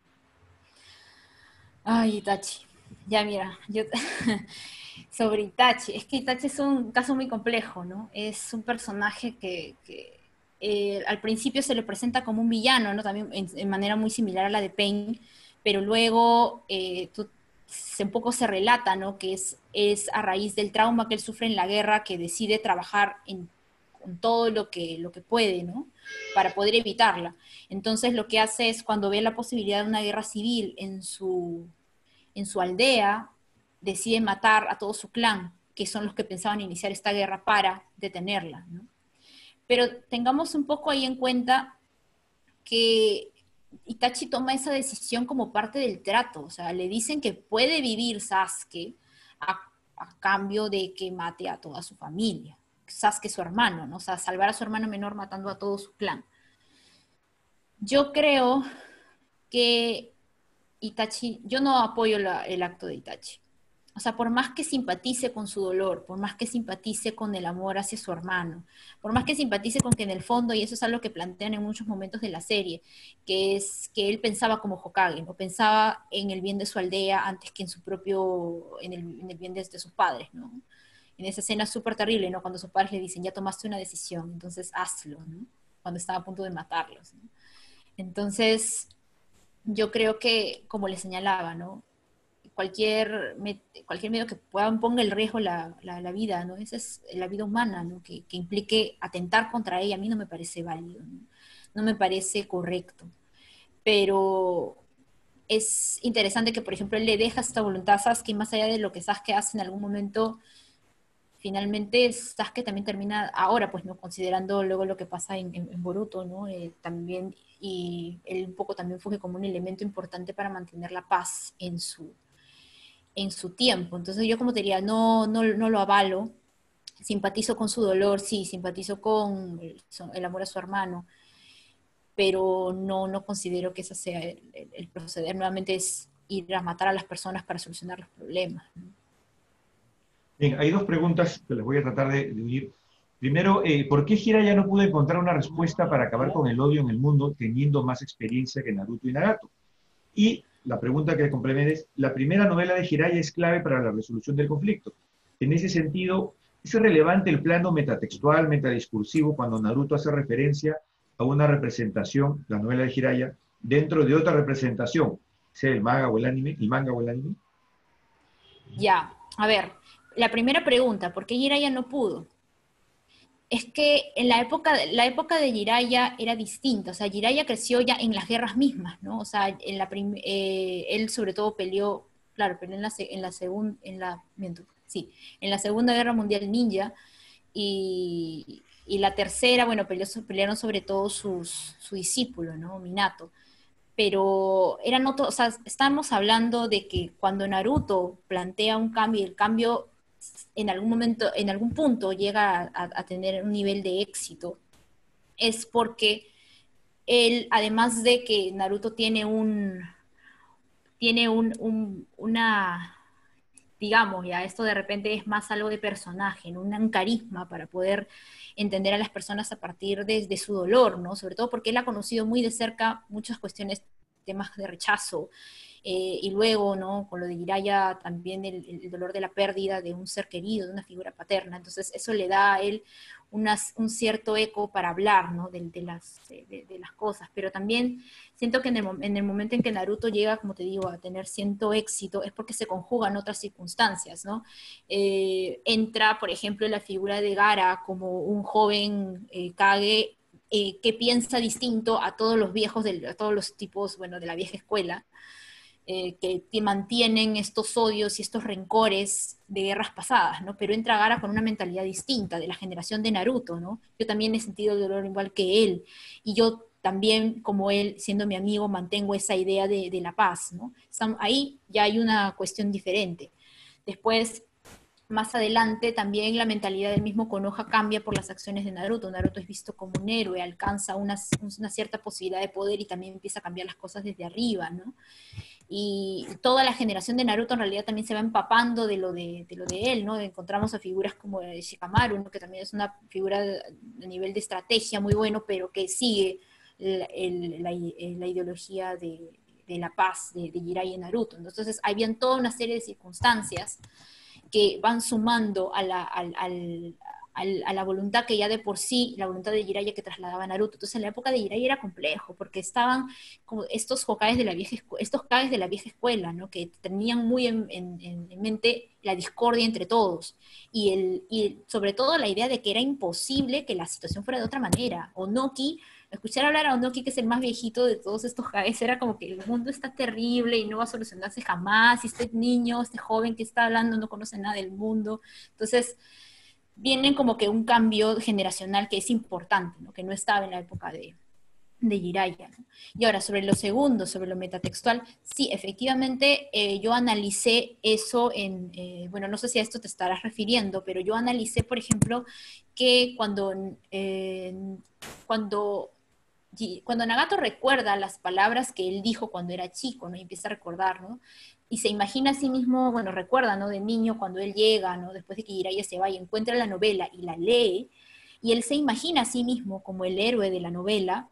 Ay, Itachi. Ya mira, yo sobre Itachi, es que Itachi es un caso muy complejo, ¿no? Es un personaje que, que, eh, al principio se le presenta como un villano, ¿no? También en, en manera muy similar a la de Pain, pero luego eh, tú- se, un poco se relata, ¿no? Que es, es a raíz del trauma que él sufre en la guerra que decide trabajar en, con todo lo que, lo que puede, ¿no? Para poder evitarla. Entonces lo que hace es, cuando ve la posibilidad de una guerra civil en su en su aldea, decide matar a todo su clan, que son los que pensaban iniciar esta guerra para detenerla, ¿no? Pero tengamos un poco ahí en cuenta que Itachi toma esa decisión como parte del trato, o sea, le dicen que puede vivir Sasuke a, a cambio de que mate a toda su familia. Sasuke, su hermano, ¿no? O sea, salvar a su hermano menor matando a todo su clan. Yo creo que Itachi, yo no apoyo la, el acto de Itachi. O sea, por más que simpatice con su dolor, por más que simpatice con el amor hacia su hermano, por más que simpatice con que en el fondo, y eso es algo que plantean en muchos momentos de la serie, que es que él pensaba como Hokage, ¿no? Pensaba en el bien de su aldea antes que en su propio, en el, en el bien de, de sus padres, ¿no? En esa escena súper terrible, ¿no? Cuando sus padres le dicen, ya tomaste una decisión, entonces hazlo, ¿no? Cuando estaba a punto de matarlos, ¿no? Entonces, yo creo que, como le señalaba, ¿no? Cualquier, cualquier medio que pueda ponga en riesgo la, la, la vida, ¿no? Esa es la vida humana, ¿no? Que, que implique atentar contra ella, a mí no me parece válido, ¿no? No me parece correcto. Pero es interesante que, por ejemplo, él le deja esta voluntad a Sasuke, más allá de lo que Sasuke hace en algún momento, finalmente Sasuke también termina, ahora pues, ¿no? Considerando luego lo que pasa en, en, en Boruto, ¿no? Eh, también, y él un poco también funge como un elemento importante para mantener la paz en su, en su tiempo. Entonces yo, como te diría, no, no, no lo avalo, simpatizo con su dolor, sí, simpatizo con el, el amor a su hermano, pero no, no considero que ese sea el, el, el proceder. Nuevamente es ir a matar a las personas para solucionar los problemas, ¿no? Bien, hay dos preguntas que les voy a tratar de, de unir. Primero, eh, ¿por qué Jiraiya no pudo encontrar una respuesta para acabar con el odio en el mundo teniendo más experiencia que Naruto y Nagato? Y la pregunta que complementa es, la primera novela de Jiraiya es clave para la resolución del conflicto. En ese sentido, ¿es relevante el plano metatextual, metadiscursivo, cuando Naruto hace referencia a una representación, la novela de Jiraiya, dentro de otra representación, sea el manga o el anime, el manga o el anime? Ya, a ver, la primera pregunta, ¿por qué Jiraiya no pudo? Es que en la época, la época de Jiraiya era distinta, o sea, Jiraiya creció ya en las guerras mismas, ¿no? O sea, en la prim- eh, él sobre todo peleó, claro, peleó en la, se- en la segunda, en la, miento, sí, en la Segunda Guerra Mundial Ninja, y, y la tercera, bueno, peleó, pelearon sobre todo sus, su discípulo, ¿no? Minato. Pero eran otros, o sea, estamos hablando de que cuando Naruto plantea un cambio, y el cambio en algún momento, en algún punto llega a, a tener un nivel de éxito, es porque él, además de que Naruto tiene un, tiene un, un, una, digamos, ya esto de repente es más algo de personaje, ¿no? Un carisma para poder entender a las personas a partir de, de su dolor, ¿no? Sobre todo porque él ha conocido muy de cerca muchas cuestiones, temas de rechazo, eh, y luego, ¿no? Con lo de Jiraiya también el, el, dolor de la pérdida de un ser querido, de una figura paterna, entonces eso le da a él unas, un cierto eco para hablar, ¿no? De, de, las, de, de las cosas, pero también siento que en el, en el momento en que Naruto llega, como te digo, a tener cierto éxito, es porque se conjugan otras circunstancias, ¿no? Eh, entra, por ejemplo, la figura de Gaara como un joven eh, Kage eh, que piensa distinto a todos los viejos, de, a todos los tipos, bueno, de la vieja escuela, eh, que, que mantienen estos odios y estos rencores de guerras pasadas, ¿no? Pero entra Gaara con una mentalidad distinta, de la generación de Naruto, ¿no? Yo también he sentido el dolor igual que él, y yo también, como él, siendo mi amigo, mantengo esa idea de, de la paz, ¿no? Ahí ya hay una cuestión diferente. Después, más adelante, también la mentalidad del mismo Konoha cambia por las acciones de Naruto. Naruto es visto como un héroe, alcanza una, una cierta posibilidad de poder y también empieza a cambiar las cosas desde arriba, ¿no? Y toda la generación de Naruto en realidad también se va empapando de lo de, de, lo de él, ¿no? Encontramos a figuras como Shikamaru, ¿no? Que también es una figura a nivel de estrategia muy bueno, pero que sigue la, el, la, la ideología de, de la paz de, de Jiraiya y Naruto. Entonces, habían toda una serie de circunstancias que van sumando a la, al, al, al, a la voluntad que ya de por sí, la voluntad de Jiraiya que trasladaba a Naruto. Entonces en la época de Jiraiya era complejo, porque estaban como estos Hokages de la vieja, estos Kages de la vieja escuela, ¿no? Que tenían muy en, en, en mente la discordia entre todos, y, el, y sobre todo la idea de que era imposible que la situación fuera de otra manera. Onoki, escuchar hablar a Onoki, que es el más viejito de todos estos Kages, era como que el mundo está terrible y no va a solucionarse jamás, y este niño, este joven que está hablando no conoce nada del mundo. Entonces vienen como que un cambio generacional que es importante, ¿no? Que no estaba en la época de, de Jiraiya, ¿no? Y ahora, sobre lo segundo, sobre lo metatextual, sí, efectivamente, eh, yo analicé eso en, eh, bueno, no sé si a esto te estarás refiriendo, pero yo analicé, por ejemplo, que cuando, eh, cuando cuando Nagato recuerda las palabras que él dijo cuando era chico, ¿no? Y empieza a recordar, ¿no? Y se imagina a sí mismo, bueno, recuerda, ¿no? De niño cuando él llega, ¿no? Después de que Jiraiya se va y encuentra la novela y la lee, y él se imagina a sí mismo como el héroe de la novela.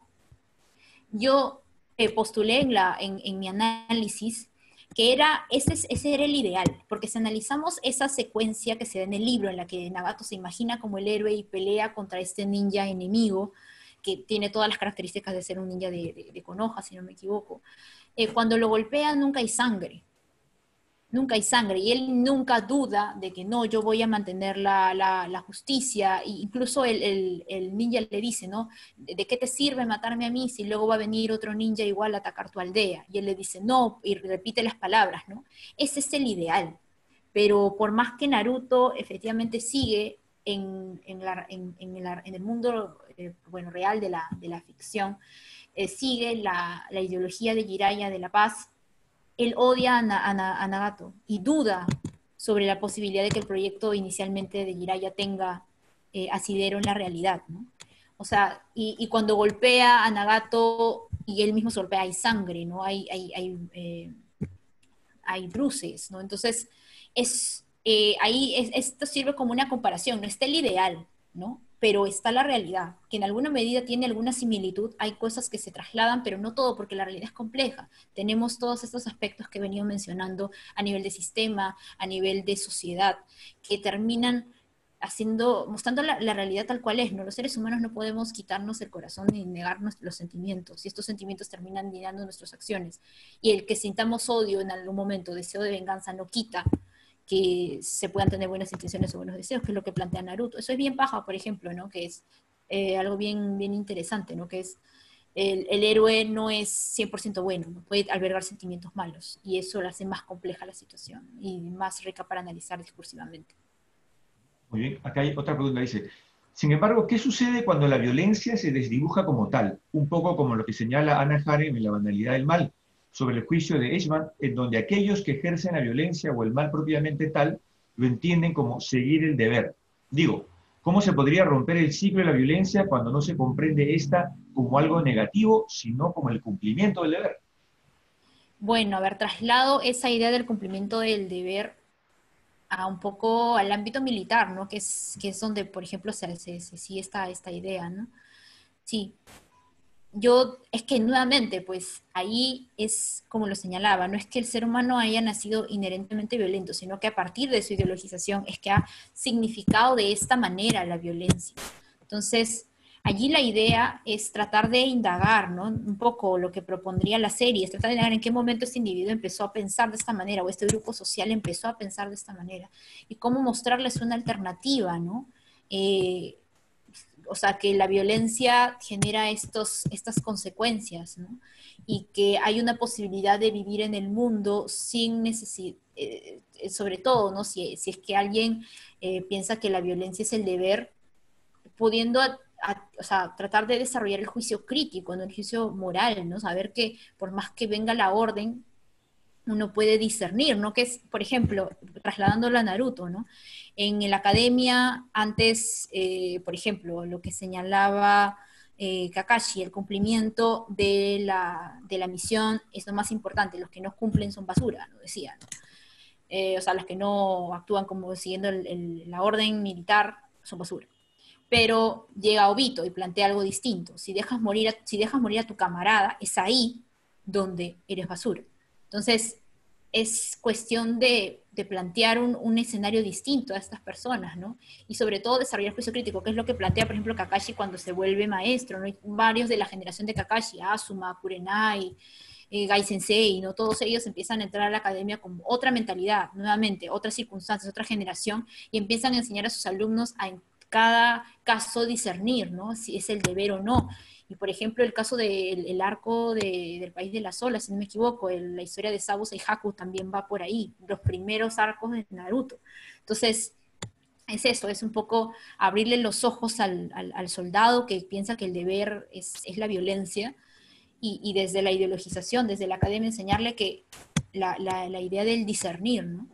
Yo eh, postulé en, la, en, en mi análisis que era, ese, ese era el ideal, porque si analizamos esa secuencia que se da en el libro, en la que Nagato se imagina como el héroe y pelea contra este ninja enemigo, que tiene todas las características de ser un ninja de, de, de Konoha, si no me equivoco, eh, cuando lo golpea nunca hay sangre, nunca hay sangre, y él nunca duda de que no, yo voy a mantener la, la, la justicia, e incluso el, el, el ninja le dice, ¿no? ¿De qué te sirve matarme a mí si luego va a venir otro ninja igual a atacar tu aldea? Y él le dice, no, y repite las palabras, ¿no? Ese es el ideal, pero por más que Naruto efectivamente sigue en, en, la, en, en, la, en el mundo eh, bueno, real de la, de la ficción, eh, sigue la, la ideología de Jiraiya de la paz. Él odia a, Na, a, Na, a Nagato y duda sobre la posibilidad de que el proyecto inicialmente de Jiraiya tenga eh, asidero en la realidad, ¿no? O sea, y, y cuando golpea a Nagato y él mismo se golpea, hay sangre, ¿no? Hay, hay, hay, eh, hay bruces, ¿no? Entonces, es, eh, ahí es, esto sirve como una comparación, no está el ideal, ¿no? pero está la realidad, que en alguna medida tiene alguna similitud, hay cosas que se trasladan, pero no todo, porque la realidad es compleja. Tenemos todos estos aspectos que he venido mencionando a nivel de sistema, a nivel de sociedad, que terminan haciendo, mostrando la, la realidad tal cual es, ¿no? Los seres humanos no podemos quitarnos el corazón ni negarnos los sentimientos, y estos sentimientos terminan guiando nuestras acciones. Y el que sintamos odio en algún momento, deseo de venganza, no quita que se puedan tener buenas intenciones o buenos deseos, que es lo que plantea Naruto. Eso es bien paja, por ejemplo, ¿no? Que es eh, algo bien, bien interesante, ¿no? Que es el, el héroe no es cien por ciento bueno, ¿no? Puede albergar sentimientos malos, y eso lo hace más compleja la situación y más rica para analizar discursivamente. Muy bien, acá hay otra pregunta, dice, sin embargo, ¿qué sucede cuando la violencia se desdibuja como tal? Un poco como lo que señala Hannah Arendt en La banalidad del mal, sobre el juicio de Eichmann, en donde aquellos que ejercen la violencia o el mal propiamente tal, lo entienden como seguir el deber. Digo, ¿cómo se podría romper el ciclo de la violencia cuando no se comprende esta como algo negativo, sino como el cumplimiento del deber? Bueno, haber traslado esa idea del cumplimiento del deber a un poco al ámbito militar, ¿no? Que es, que es donde, por ejemplo, se, se, se sigue esta, esta idea, ¿no? Sí, yo, es que nuevamente, pues ahí es como lo señalaba, no es que el ser humano haya nacido inherentemente violento, sino que a partir de su ideologización es que ha significado de esta manera la violencia. Entonces, allí la idea es tratar de indagar, ¿no? Un poco lo que propondría la serie, es tratar de indagar en qué momento este individuo empezó a pensar de esta manera, o este grupo social empezó a pensar de esta manera, y cómo mostrarles una alternativa, ¿no? Eh, o sea, que la violencia genera estos, estas consecuencias, ¿no? Y que hay una posibilidad de vivir en el mundo sin necesidad, eh, sobre todo, ¿no? Si, si es que alguien eh, piensa que la violencia es el deber, pudiendo a, a, o sea, tratar de desarrollar el juicio crítico, ¿no? El juicio moral, ¿no? Saber que por más que venga la orden, uno puede discernir, ¿no? Que es, por ejemplo, trasladándolo a Naruto, ¿no? En la academia, antes, eh, por ejemplo, lo que señalaba eh, Kakashi, el cumplimiento de la, de la misión es lo más importante, los que no cumplen son basura, ¿no? Decía, ¿no? Eh, o sea, los que no actúan como siguiendo el, el, la orden militar son basura. Pero llega Obito y plantea algo distinto. Si dejas morir a, si dejas morir a tu camarada, es ahí donde eres basura. Entonces, es cuestión de, de plantear un, un escenario distinto a estas personas, ¿no? Y sobre todo desarrollar juicio crítico, que es lo que plantea, por ejemplo, Kakashi cuando se vuelve maestro, ¿no? Y varios de la generación de Kakashi, Asuma, Kurenai, eh, Gai Sensei, ¿no? Todos ellos empiezan a entrar a la academia con otra mentalidad, nuevamente, otras circunstancias, otra generación, y empiezan a enseñar a sus alumnos a en cada caso discernir, ¿no? Si es el deber o no. Y por ejemplo, el caso del el arco de, del País de las Olas, si no me equivoco, el, la historia de Sabo Seihaku también va por ahí, los primeros arcos de Naruto. Entonces, es eso, es un poco abrirle los ojos al, al, al soldado que piensa que el deber es, es la violencia, y, y desde la ideologización, desde la academia, enseñarle que la, la, la idea del discernir, ¿no?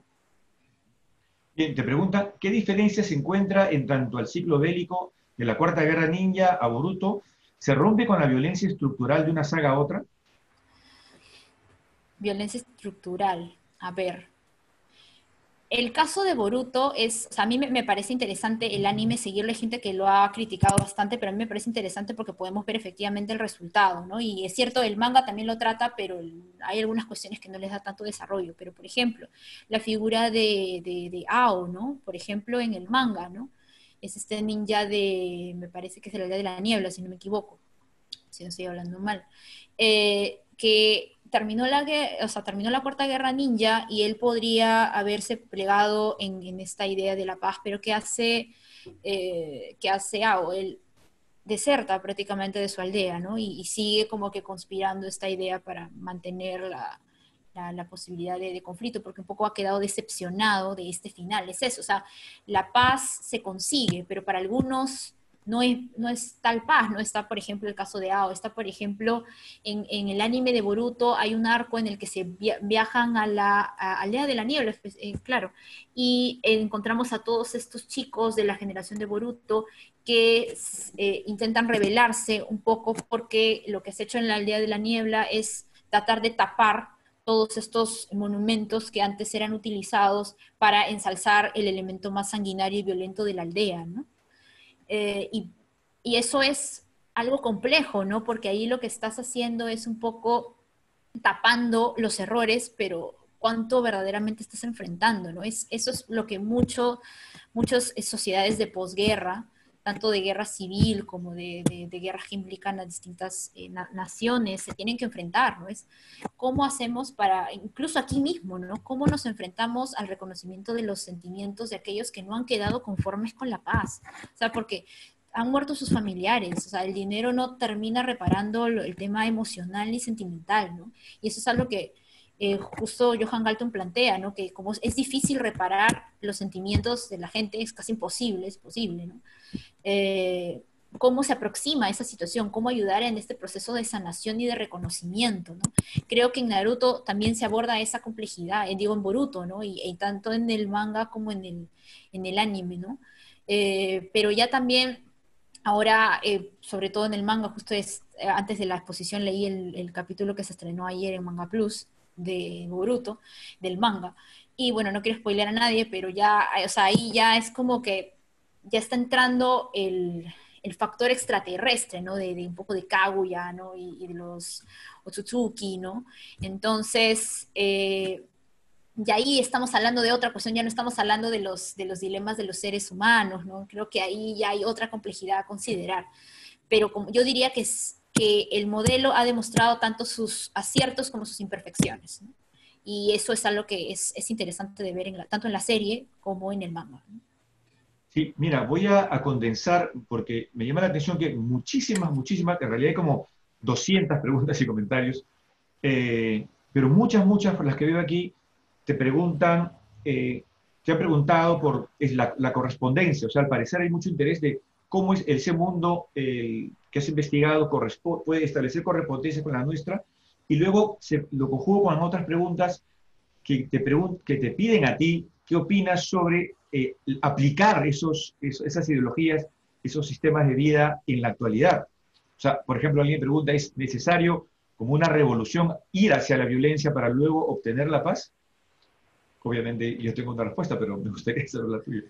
Bien, te pregunta, ¿qué diferencia se encuentra en tanto al ciclo bélico de la Cuarta Guerra Ninja a Boruto? ¿Se rompe con la violencia estructural de una saga a otra? Violencia estructural, a ver. El caso de Boruto es, o sea, a mí me, me parece interesante el anime, seguirle. Hay gente que lo ha criticado bastante, pero a mí me parece interesante porque podemos ver efectivamente el resultado, ¿no? Y es cierto, el manga también lo trata, pero hay algunas cuestiones que no les da tanto desarrollo. Pero, por ejemplo, la figura de, de, de Ao, ¿no? Por ejemplo, en el manga, ¿no? Es este ninja de, me parece que es de la aldea de la niebla, si no me equivoco, si no estoy hablando mal, eh, que terminó la, o sea, terminó la Cuarta Guerra Ninja y él podría haberse plegado en, en esta idea de la paz, pero ¿qué hace, eh, ¿qué hace Ao? Él deserta prácticamente de su aldea, ¿no? Y, y sigue como que conspirando esta idea para mantener la, la, la posibilidad de, de conflicto, porque un poco ha quedado decepcionado de este final. Es eso, o sea, la paz se consigue, pero para algunos no es, no es tal paz, no está, por ejemplo, el caso de Ao, está, por ejemplo, en, en el anime de Boruto hay un arco en el que se via viajan a la a aldea de la niebla, eh, claro, y eh, encontramos a todos estos chicos de la generación de Boruto que eh, intentan rebelarse un poco porque lo que se ha hecho en la aldea de la niebla es tratar de tapar todos estos monumentos que antes eran utilizados para ensalzar el elemento más sanguinario y violento de la aldea, ¿no? Eh, y, y eso es algo complejo, ¿no? Porque ahí lo que estás haciendo es un poco tapando los errores, pero cuánto verdaderamente estás enfrentando, ¿no? Es, eso es lo que mucho, muchas sociedades de posguerra, tanto de guerra civil como de, de, de guerras que implican a distintas eh, na naciones, se tienen que enfrentar, ¿no? Es cómo hacemos para, incluso aquí mismo, ¿no? Cómo nos enfrentamos al reconocimiento de los sentimientos de aquellos que no han quedado conformes con la paz. O sea, porque han muerto sus familiares, o sea, el dinero no termina reparando el tema emocional ni sentimental, ¿no? Y eso es algo que eh, justo Johan Galton plantea, ¿no? Que como es difícil reparar los sentimientos de la gente, es casi imposible, es posible, ¿no? Eh, cómo se aproxima a esa situación, cómo ayudar en este proceso de sanación y de reconocimiento, ¿no? Creo que en Naruto también se aborda esa complejidad, eh, digo en Boruto, ¿no? Y, y tanto en el manga como en el, en el anime, ¿no? Eh, pero ya también ahora, eh, sobre todo en el manga, justo es, eh, antes de la exposición leí el, el capítulo que se estrenó ayer en Manga Plus de Boruto, del manga. Y bueno, no quiero spoiler a nadie, pero ya, o sea, ahí ya es como que ya está entrando el, el factor extraterrestre, ¿no? De, de un poco de Kaguya, ¿no? Y, y de los Otsutsuki, ¿no? Entonces, eh, y ahí estamos hablando de otra cuestión, ya no estamos hablando de los, de los dilemas de los seres humanos, ¿no? Creo que ahí ya hay otra complejidad a considerar. Pero como, yo diría que, es, que el modelo ha demostrado tanto sus aciertos como sus imperfecciones, ¿no? Y eso es algo que es, es interesante de ver en la, tanto en la serie como en el manga, ¿no? Sí, mira, voy a, a condensar porque me llama la atención que muchísimas, muchísimas, en realidad hay como doscientas preguntas y comentarios, eh, pero muchas, muchas, las que veo aquí, te preguntan, eh, te han preguntado por es la, la correspondencia, o sea, al parecer hay mucho interés de cómo es ese mundo eh, que has investigado puede establecer correspondencia con la nuestra, y luego se, lo conjugo con otras preguntas que te, pregun que te piden a ti qué opinas sobre eh, aplicar esos, esos, esas ideologías, esos sistemas de vida en la actualidad. O sea, por ejemplo, alguien pregunta, ¿es necesario como una revolución ir hacia la violencia para luego obtener la paz? Obviamente yo tengo una respuesta, pero me gustaría saber la tuya.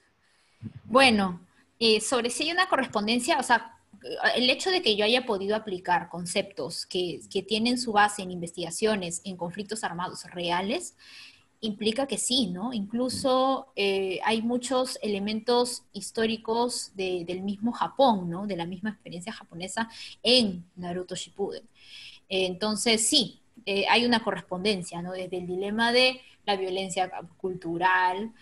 Bueno, eh, sobre si hay una correspondencia, o sea, el hecho de que yo haya podido aplicar conceptos que, que tienen su base en investigaciones en conflictos armados reales, implica que sí, ¿no? Incluso eh, hay muchos elementos históricos de, del mismo Japón, ¿no? De la misma experiencia japonesa en Naruto Shippuden. Eh, entonces, sí, eh, hay una correspondencia, ¿no? Desde el dilema de la violencia cultural,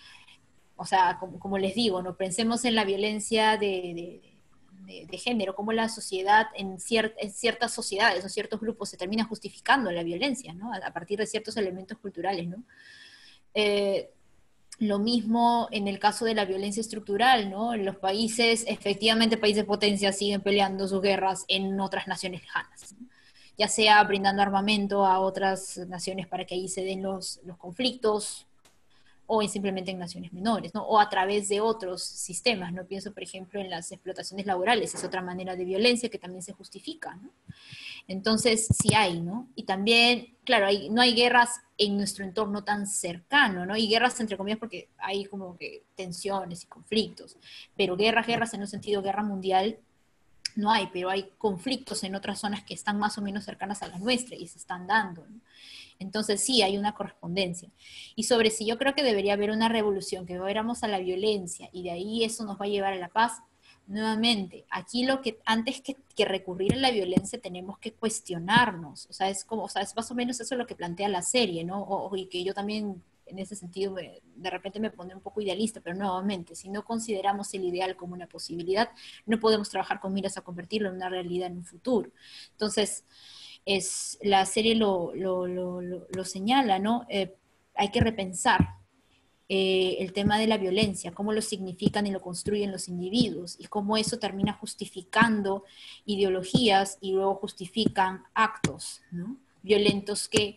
o sea, como, como les digo, ¿no? Pensemos en la violencia de, de, de, de género, cómo la sociedad, en, cier, en ciertas sociedades o ciertos grupos se termina justificando la violencia, ¿no? A, a partir de ciertos elementos culturales, ¿no? Eh, lo mismo en el caso de la violencia estructural, ¿no? En los países, efectivamente, países potencias siguen peleando sus guerras en otras naciones lejanas, ¿no? Ya sea brindando armamento a otras naciones para que ahí se den los, los conflictos, o en simplemente en naciones menores, ¿no? O a través de otros sistemas, ¿no? Pienso, por ejemplo, en las explotaciones laborales, es otra manera de violencia que también se justifica, ¿no? Entonces, sí hay, ¿no? Y también, claro, hay, no hay guerras en nuestro entorno tan cercano, ¿no? Y guerras, entre comillas, porque hay como que tensiones y conflictos, pero guerras, guerras en un sentido guerra mundial, no hay, pero hay conflictos en otras zonas que están más o menos cercanas a la nuestra y se están dando, ¿no? Entonces sí, hay una correspondencia. Y sobre si yo creo que debería haber una revolución, que vayamos a la violencia y de ahí eso nos va a llevar a la paz, nuevamente, aquí lo que antes que, que recurrir a la violencia tenemos que cuestionarnos, o sea, es como, o sea, es más o menos eso lo que plantea la serie, ¿no? O, y que yo también en ese sentido me, de repente me pone un poco idealista, pero nuevamente, si no consideramos el ideal como una posibilidad, no podemos trabajar con miras a convertirlo en una realidad en un futuro. Entonces, es, la serie lo, lo, lo, lo, lo señala, ¿no? Eh, hay que repensar eh, el tema de la violencia, cómo lo significan y lo construyen los individuos, y cómo eso termina justificando ideologías y luego justifican actos, ¿no? Violentos que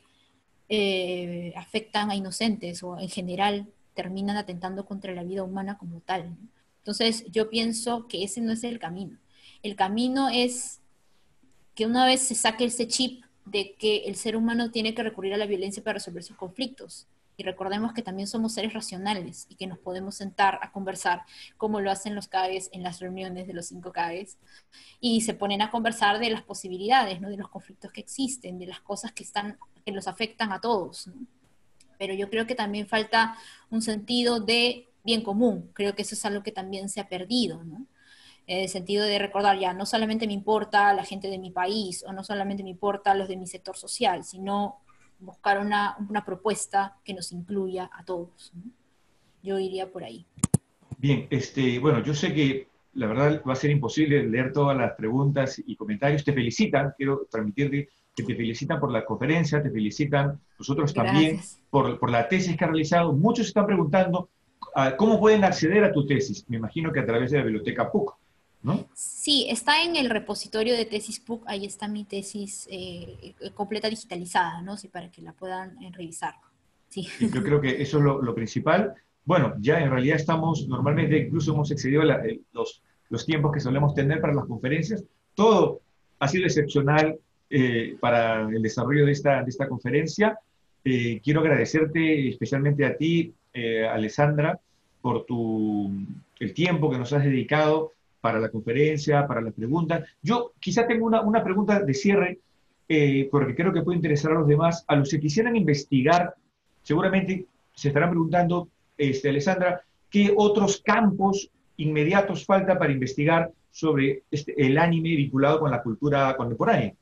eh, afectan a inocentes o en general terminan atentando contra la vida humana como tal, ¿no? Entonces yo pienso que ese no es el camino. El camino es que una vez se saque ese chip de que el ser humano tiene que recurrir a la violencia para resolver sus conflictos, Y recordemos que también somos seres racionales y que nos podemos sentar a conversar, como lo hacen los CAEs en las reuniones de los cinco CAEs, y se ponen a conversar de las posibilidades, ¿no? De los conflictos que existen, de las cosas que, están, que los afectan a todos, ¿no? Pero yo creo que también falta un sentido de bien común. Creo que eso es algo que también se ha perdido, ¿no? En el sentido de recordar, ya, no solamente me importa la gente de mi país, o no solamente me importa los de mi sector social, sino buscar una, una propuesta que nos incluya a todos, ¿no? Yo iría por ahí. Bien, este, bueno, yo sé que la verdad va a ser imposible leer todas las preguntas y comentarios. Te felicitan, quiero transmitirte que te felicitan por la conferencia, te felicitan nosotros también Gracias. por, por la tesis que has realizado. Muchos están preguntando uh, cómo pueden acceder a tu tesis. Me imagino que a través de la biblioteca P U C, ¿no? Sí, está en el repositorio de tesis P U C, ahí está mi tesis eh, completa digitalizada, ¿no? Sí, para que la puedan eh, revisar. Sí. Yo creo que eso es lo, lo principal. Bueno, ya en realidad estamos, normalmente incluso hemos excedido la, eh, los, los tiempos que solemos tener para las conferencias. Todo ha sido excepcional eh, para el desarrollo de esta, de esta conferencia. Eh, quiero agradecerte especialmente a ti, eh, Alessandra, por tu, el tiempo que nos has dedicado para la conferencia, para las preguntas. Yo quizá tengo una, una pregunta de cierre, eh, porque creo que puede interesar a los demás, a los que quisieran investigar. Seguramente se estarán preguntando, este, Alessandra, ¿qué otros campos inmediatos falta para investigar sobre este, el anime vinculado con la cultura contemporánea?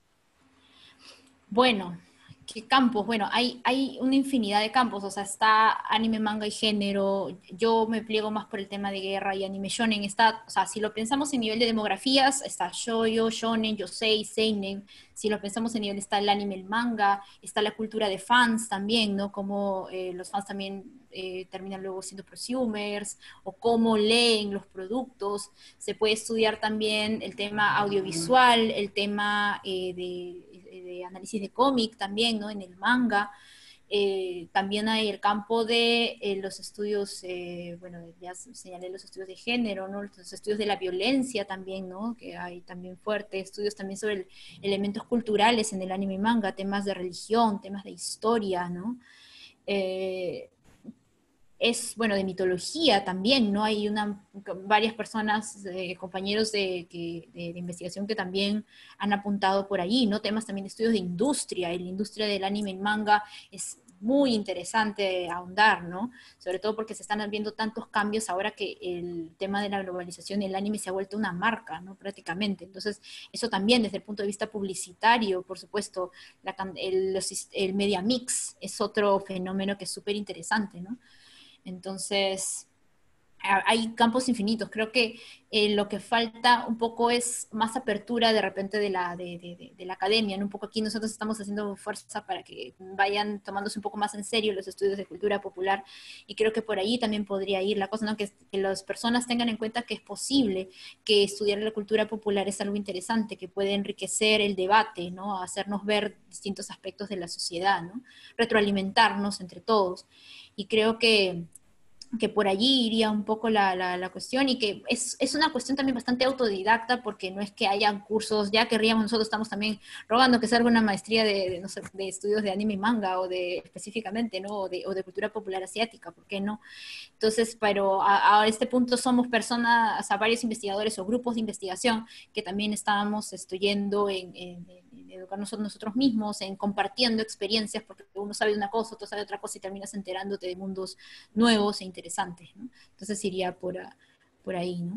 Bueno, ¿qué campos? Bueno, hay, hay una infinidad de campos, o sea, está anime, manga y género. Yo me pliego más por el tema de guerra y anime shonen. Está, o sea, si lo pensamos en nivel de demografías, está shoujo, shonen, yosei, seinen. Si lo pensamos en nivel, está el anime, el manga, está la cultura de fans también, ¿no? Como eh, los fans también eh, terminan luego siendo prosumers, o cómo leen los productos. Se puede estudiar también el tema audiovisual, el tema eh, de de análisis de cómic también, ¿no? En el manga. Eh, también hay el campo de eh, los estudios, eh, bueno, ya señalé los estudios de género, ¿no? Los estudios de la violencia también, ¿no? Que hay también fuertes estudios también sobre el, elementos culturales en el anime y manga, temas de religión, temas de historia, ¿no? Eh, es, bueno, de mitología también, ¿no? Hay una, varias personas, eh, compañeros de, que, de, de investigación que también han apuntado por ahí, ¿no? Temas también de estudios de industria, y la industria del anime y manga es muy interesante ahondar, ¿no? Sobre todo porque se están viendo tantos cambios ahora que el tema de la globalización y el anime se ha vuelto una marca, ¿no? Prácticamente. Entonces, eso también desde el punto de vista publicitario, por supuesto, la, el, el media mix es otro fenómeno que es súper interesante, ¿no? Entonces, hay campos infinitos. Creo que eh, lo que falta un poco es más apertura de repente de la, de, de, de la academia, ¿no? Un poco aquí nosotros estamos haciendo fuerza para que vayan tomándose un poco más en serio los estudios de cultura popular, y creo que por ahí también podría ir la cosa, ¿no? Que, que las personas tengan en cuenta que es posible, que estudiar la cultura popular es algo interesante, que puede enriquecer el debate, ¿no? Hacernos ver distintos aspectos de la sociedad, ¿no? Retroalimentarnos entre todos. Y creo que, que por allí iría un poco la, la, la cuestión, y que es, es una cuestión también bastante autodidacta, porque no es que hayan cursos, ya querríamos, nosotros estamos también rogando que salga una maestría de, de, no sé, de estudios de anime y manga, o de específicamente, ¿no? O de, o de cultura popular asiática, ¿por qué no? Entonces, pero a, a este punto somos personas, o sea, varios investigadores o grupos de investigación que también estábamos estudiando en, en, en educarnos nosotros mismos, en compartiendo experiencias, porque uno sabe una cosa, otro sabe otra cosa, y terminas enterándote de mundos nuevos e interesantes, ¿no? Entonces iría por, a, por ahí, ¿no?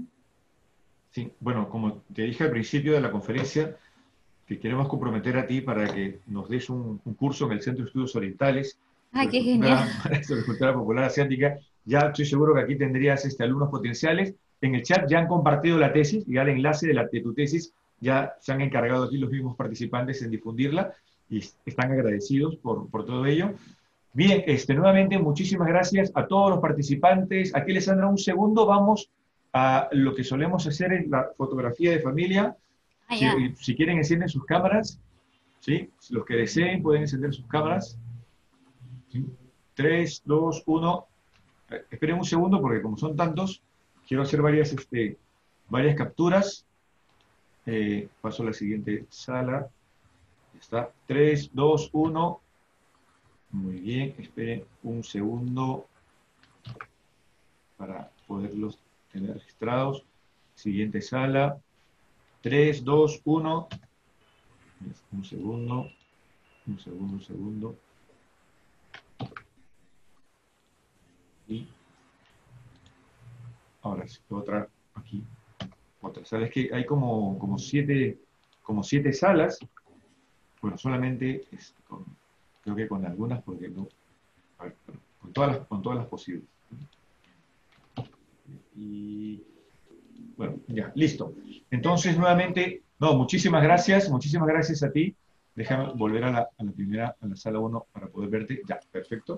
Sí, bueno, como te dije al principio de la conferencia, te queremos comprometer a ti para que nos des un, un curso en el Centro de Estudios Orientales ¡Ah, qué cultura, genial! sobre cultura popular asiática. Ya estoy seguro que aquí tendrías este, alumnos potenciales. En el chat ya han compartido la tesis, ya el enlace de, la, de tu tesis, ya se han encargado aquí los mismos participantes en difundirla, y están agradecidos por, por todo ello. Bien, este, nuevamente muchísimas gracias a todos los participantes. Aquí, Alessandra, un segundo, vamos a lo que solemos hacer en la fotografía de familia. Ah, Si, ya. si quieren, encienden sus cámaras, ¿sí? Los que deseen pueden encender sus cámaras. ¿Sí? tres, dos, uno. Esperen un segundo, porque como son tantos, quiero hacer varias, este, varias capturas. Eh, paso a la siguiente sala. Está. tres, dos, uno. Muy bien, esperen un segundo para poderlos tener registrados. Siguiente sala. tres, dos, uno. Un segundo. Un segundo, un segundo. Y ahora sí, otra aquí. Otra sala. Es que hay como, como, siete, como siete salas. Bueno, solamente es con, creo que con algunas, porque no. A ver, con todas las, con todas las posibles. Y bueno, ya, listo. Entonces, nuevamente, no, muchísimas gracias, muchísimas gracias a ti. Déjame volver a la, a la primera, a la sala uno para poder verte. Ya, perfecto.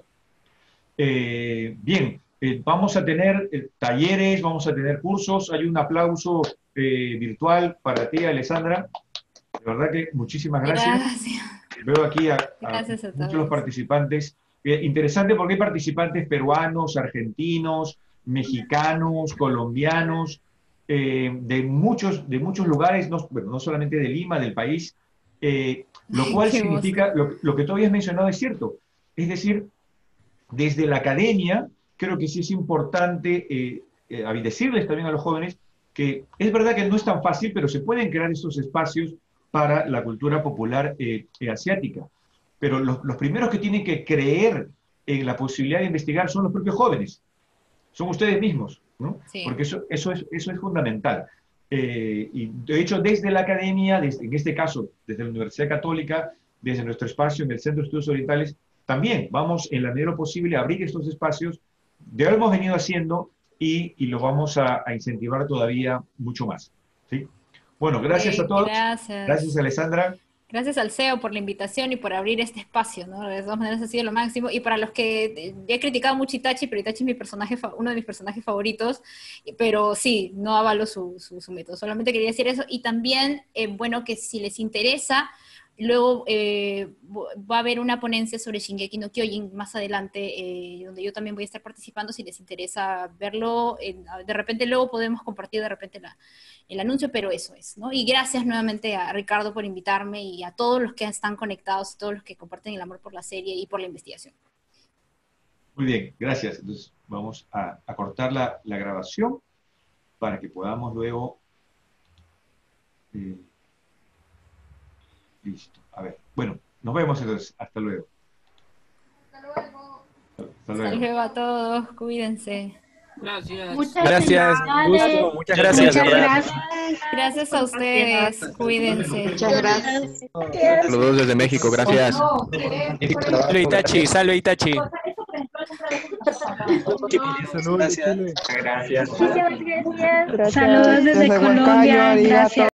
Eh, bien, eh, vamos a tener eh, talleres, vamos a tener cursos. Hay un aplauso eh, virtual para ti, Alessandra. De verdad que muchísimas gracias. Gracias. Veo aquí a, a Gracias a muchos todos. participantes. Eh, interesante porque hay participantes peruanos, argentinos, mexicanos, colombianos, eh, de, muchos, de muchos lugares, no, bueno, no solamente de Lima, del país, eh, lo cual Qué significa, emoción. lo, lo que tú habías mencionado es cierto. Es decir, desde la academia, creo que sí es importante eh, eh, decirles también a los jóvenes que es verdad que no es tan fácil, pero se pueden crear estos espacios para la cultura popular eh, eh, asiática. Pero los, los primeros que tienen que creer en la posibilidad de investigar son los propios jóvenes, son ustedes mismos, ¿no? Sí. Porque eso, eso, es, eso es fundamental. Eh, y de hecho, desde la academia, desde, en este caso, desde la Universidad Católica, desde nuestro espacio en el Centro de Estudios Orientales, también vamos en la medida de lo posible a abrir estos espacios. De lo hemos venido haciendo y, y lo vamos a, a incentivar todavía mucho más. ¿Sí? Bueno, gracias Ok, a todos. gracias. Gracias, Alessandra. Gracias al C E O por la invitación y por abrir este espacio, ¿no? De todas maneras ha sido lo máximo. Y para los que eh, ya he criticado mucho Itachi, pero Itachi es mi personaje, fa- uno de mis personajes favoritos, y- pero sí, no avalo su, su, su método. Solamente quería decir eso. Y también, eh, bueno, que si les interesa, luego eh, vo- va a haber una ponencia sobre Shingeki no Kyojin más adelante, eh, donde yo también voy a estar participando. Si les interesa verlo, eh, de repente luego podemos compartir de repente la el anuncio, pero eso es, ¿no? Y gracias nuevamente a Ricardo por invitarme y a todos los que están conectados, todos los que comparten el amor por la serie y por la investigación. Muy bien, gracias. Entonces vamos a, a cortar la, la grabación para que podamos luego... Eh, listo. A ver, bueno, nos vemos entonces. Hasta luego. Hasta luego. Hasta Hasta luego. luego a todos, cuídense. Gracias. Muchas Gracias, un felicidades. gusto, muchas gracias, Muchas ¿verdad? gracias. Gracias a ustedes, cuídense. Muchas gracias. Saludos desde México, gracias. Salve Itachi, salve Itachi. Gracias. Muchas gracias. Gracias. Saludos desde Desde Colombia. Huancayo, arigato. Gracias.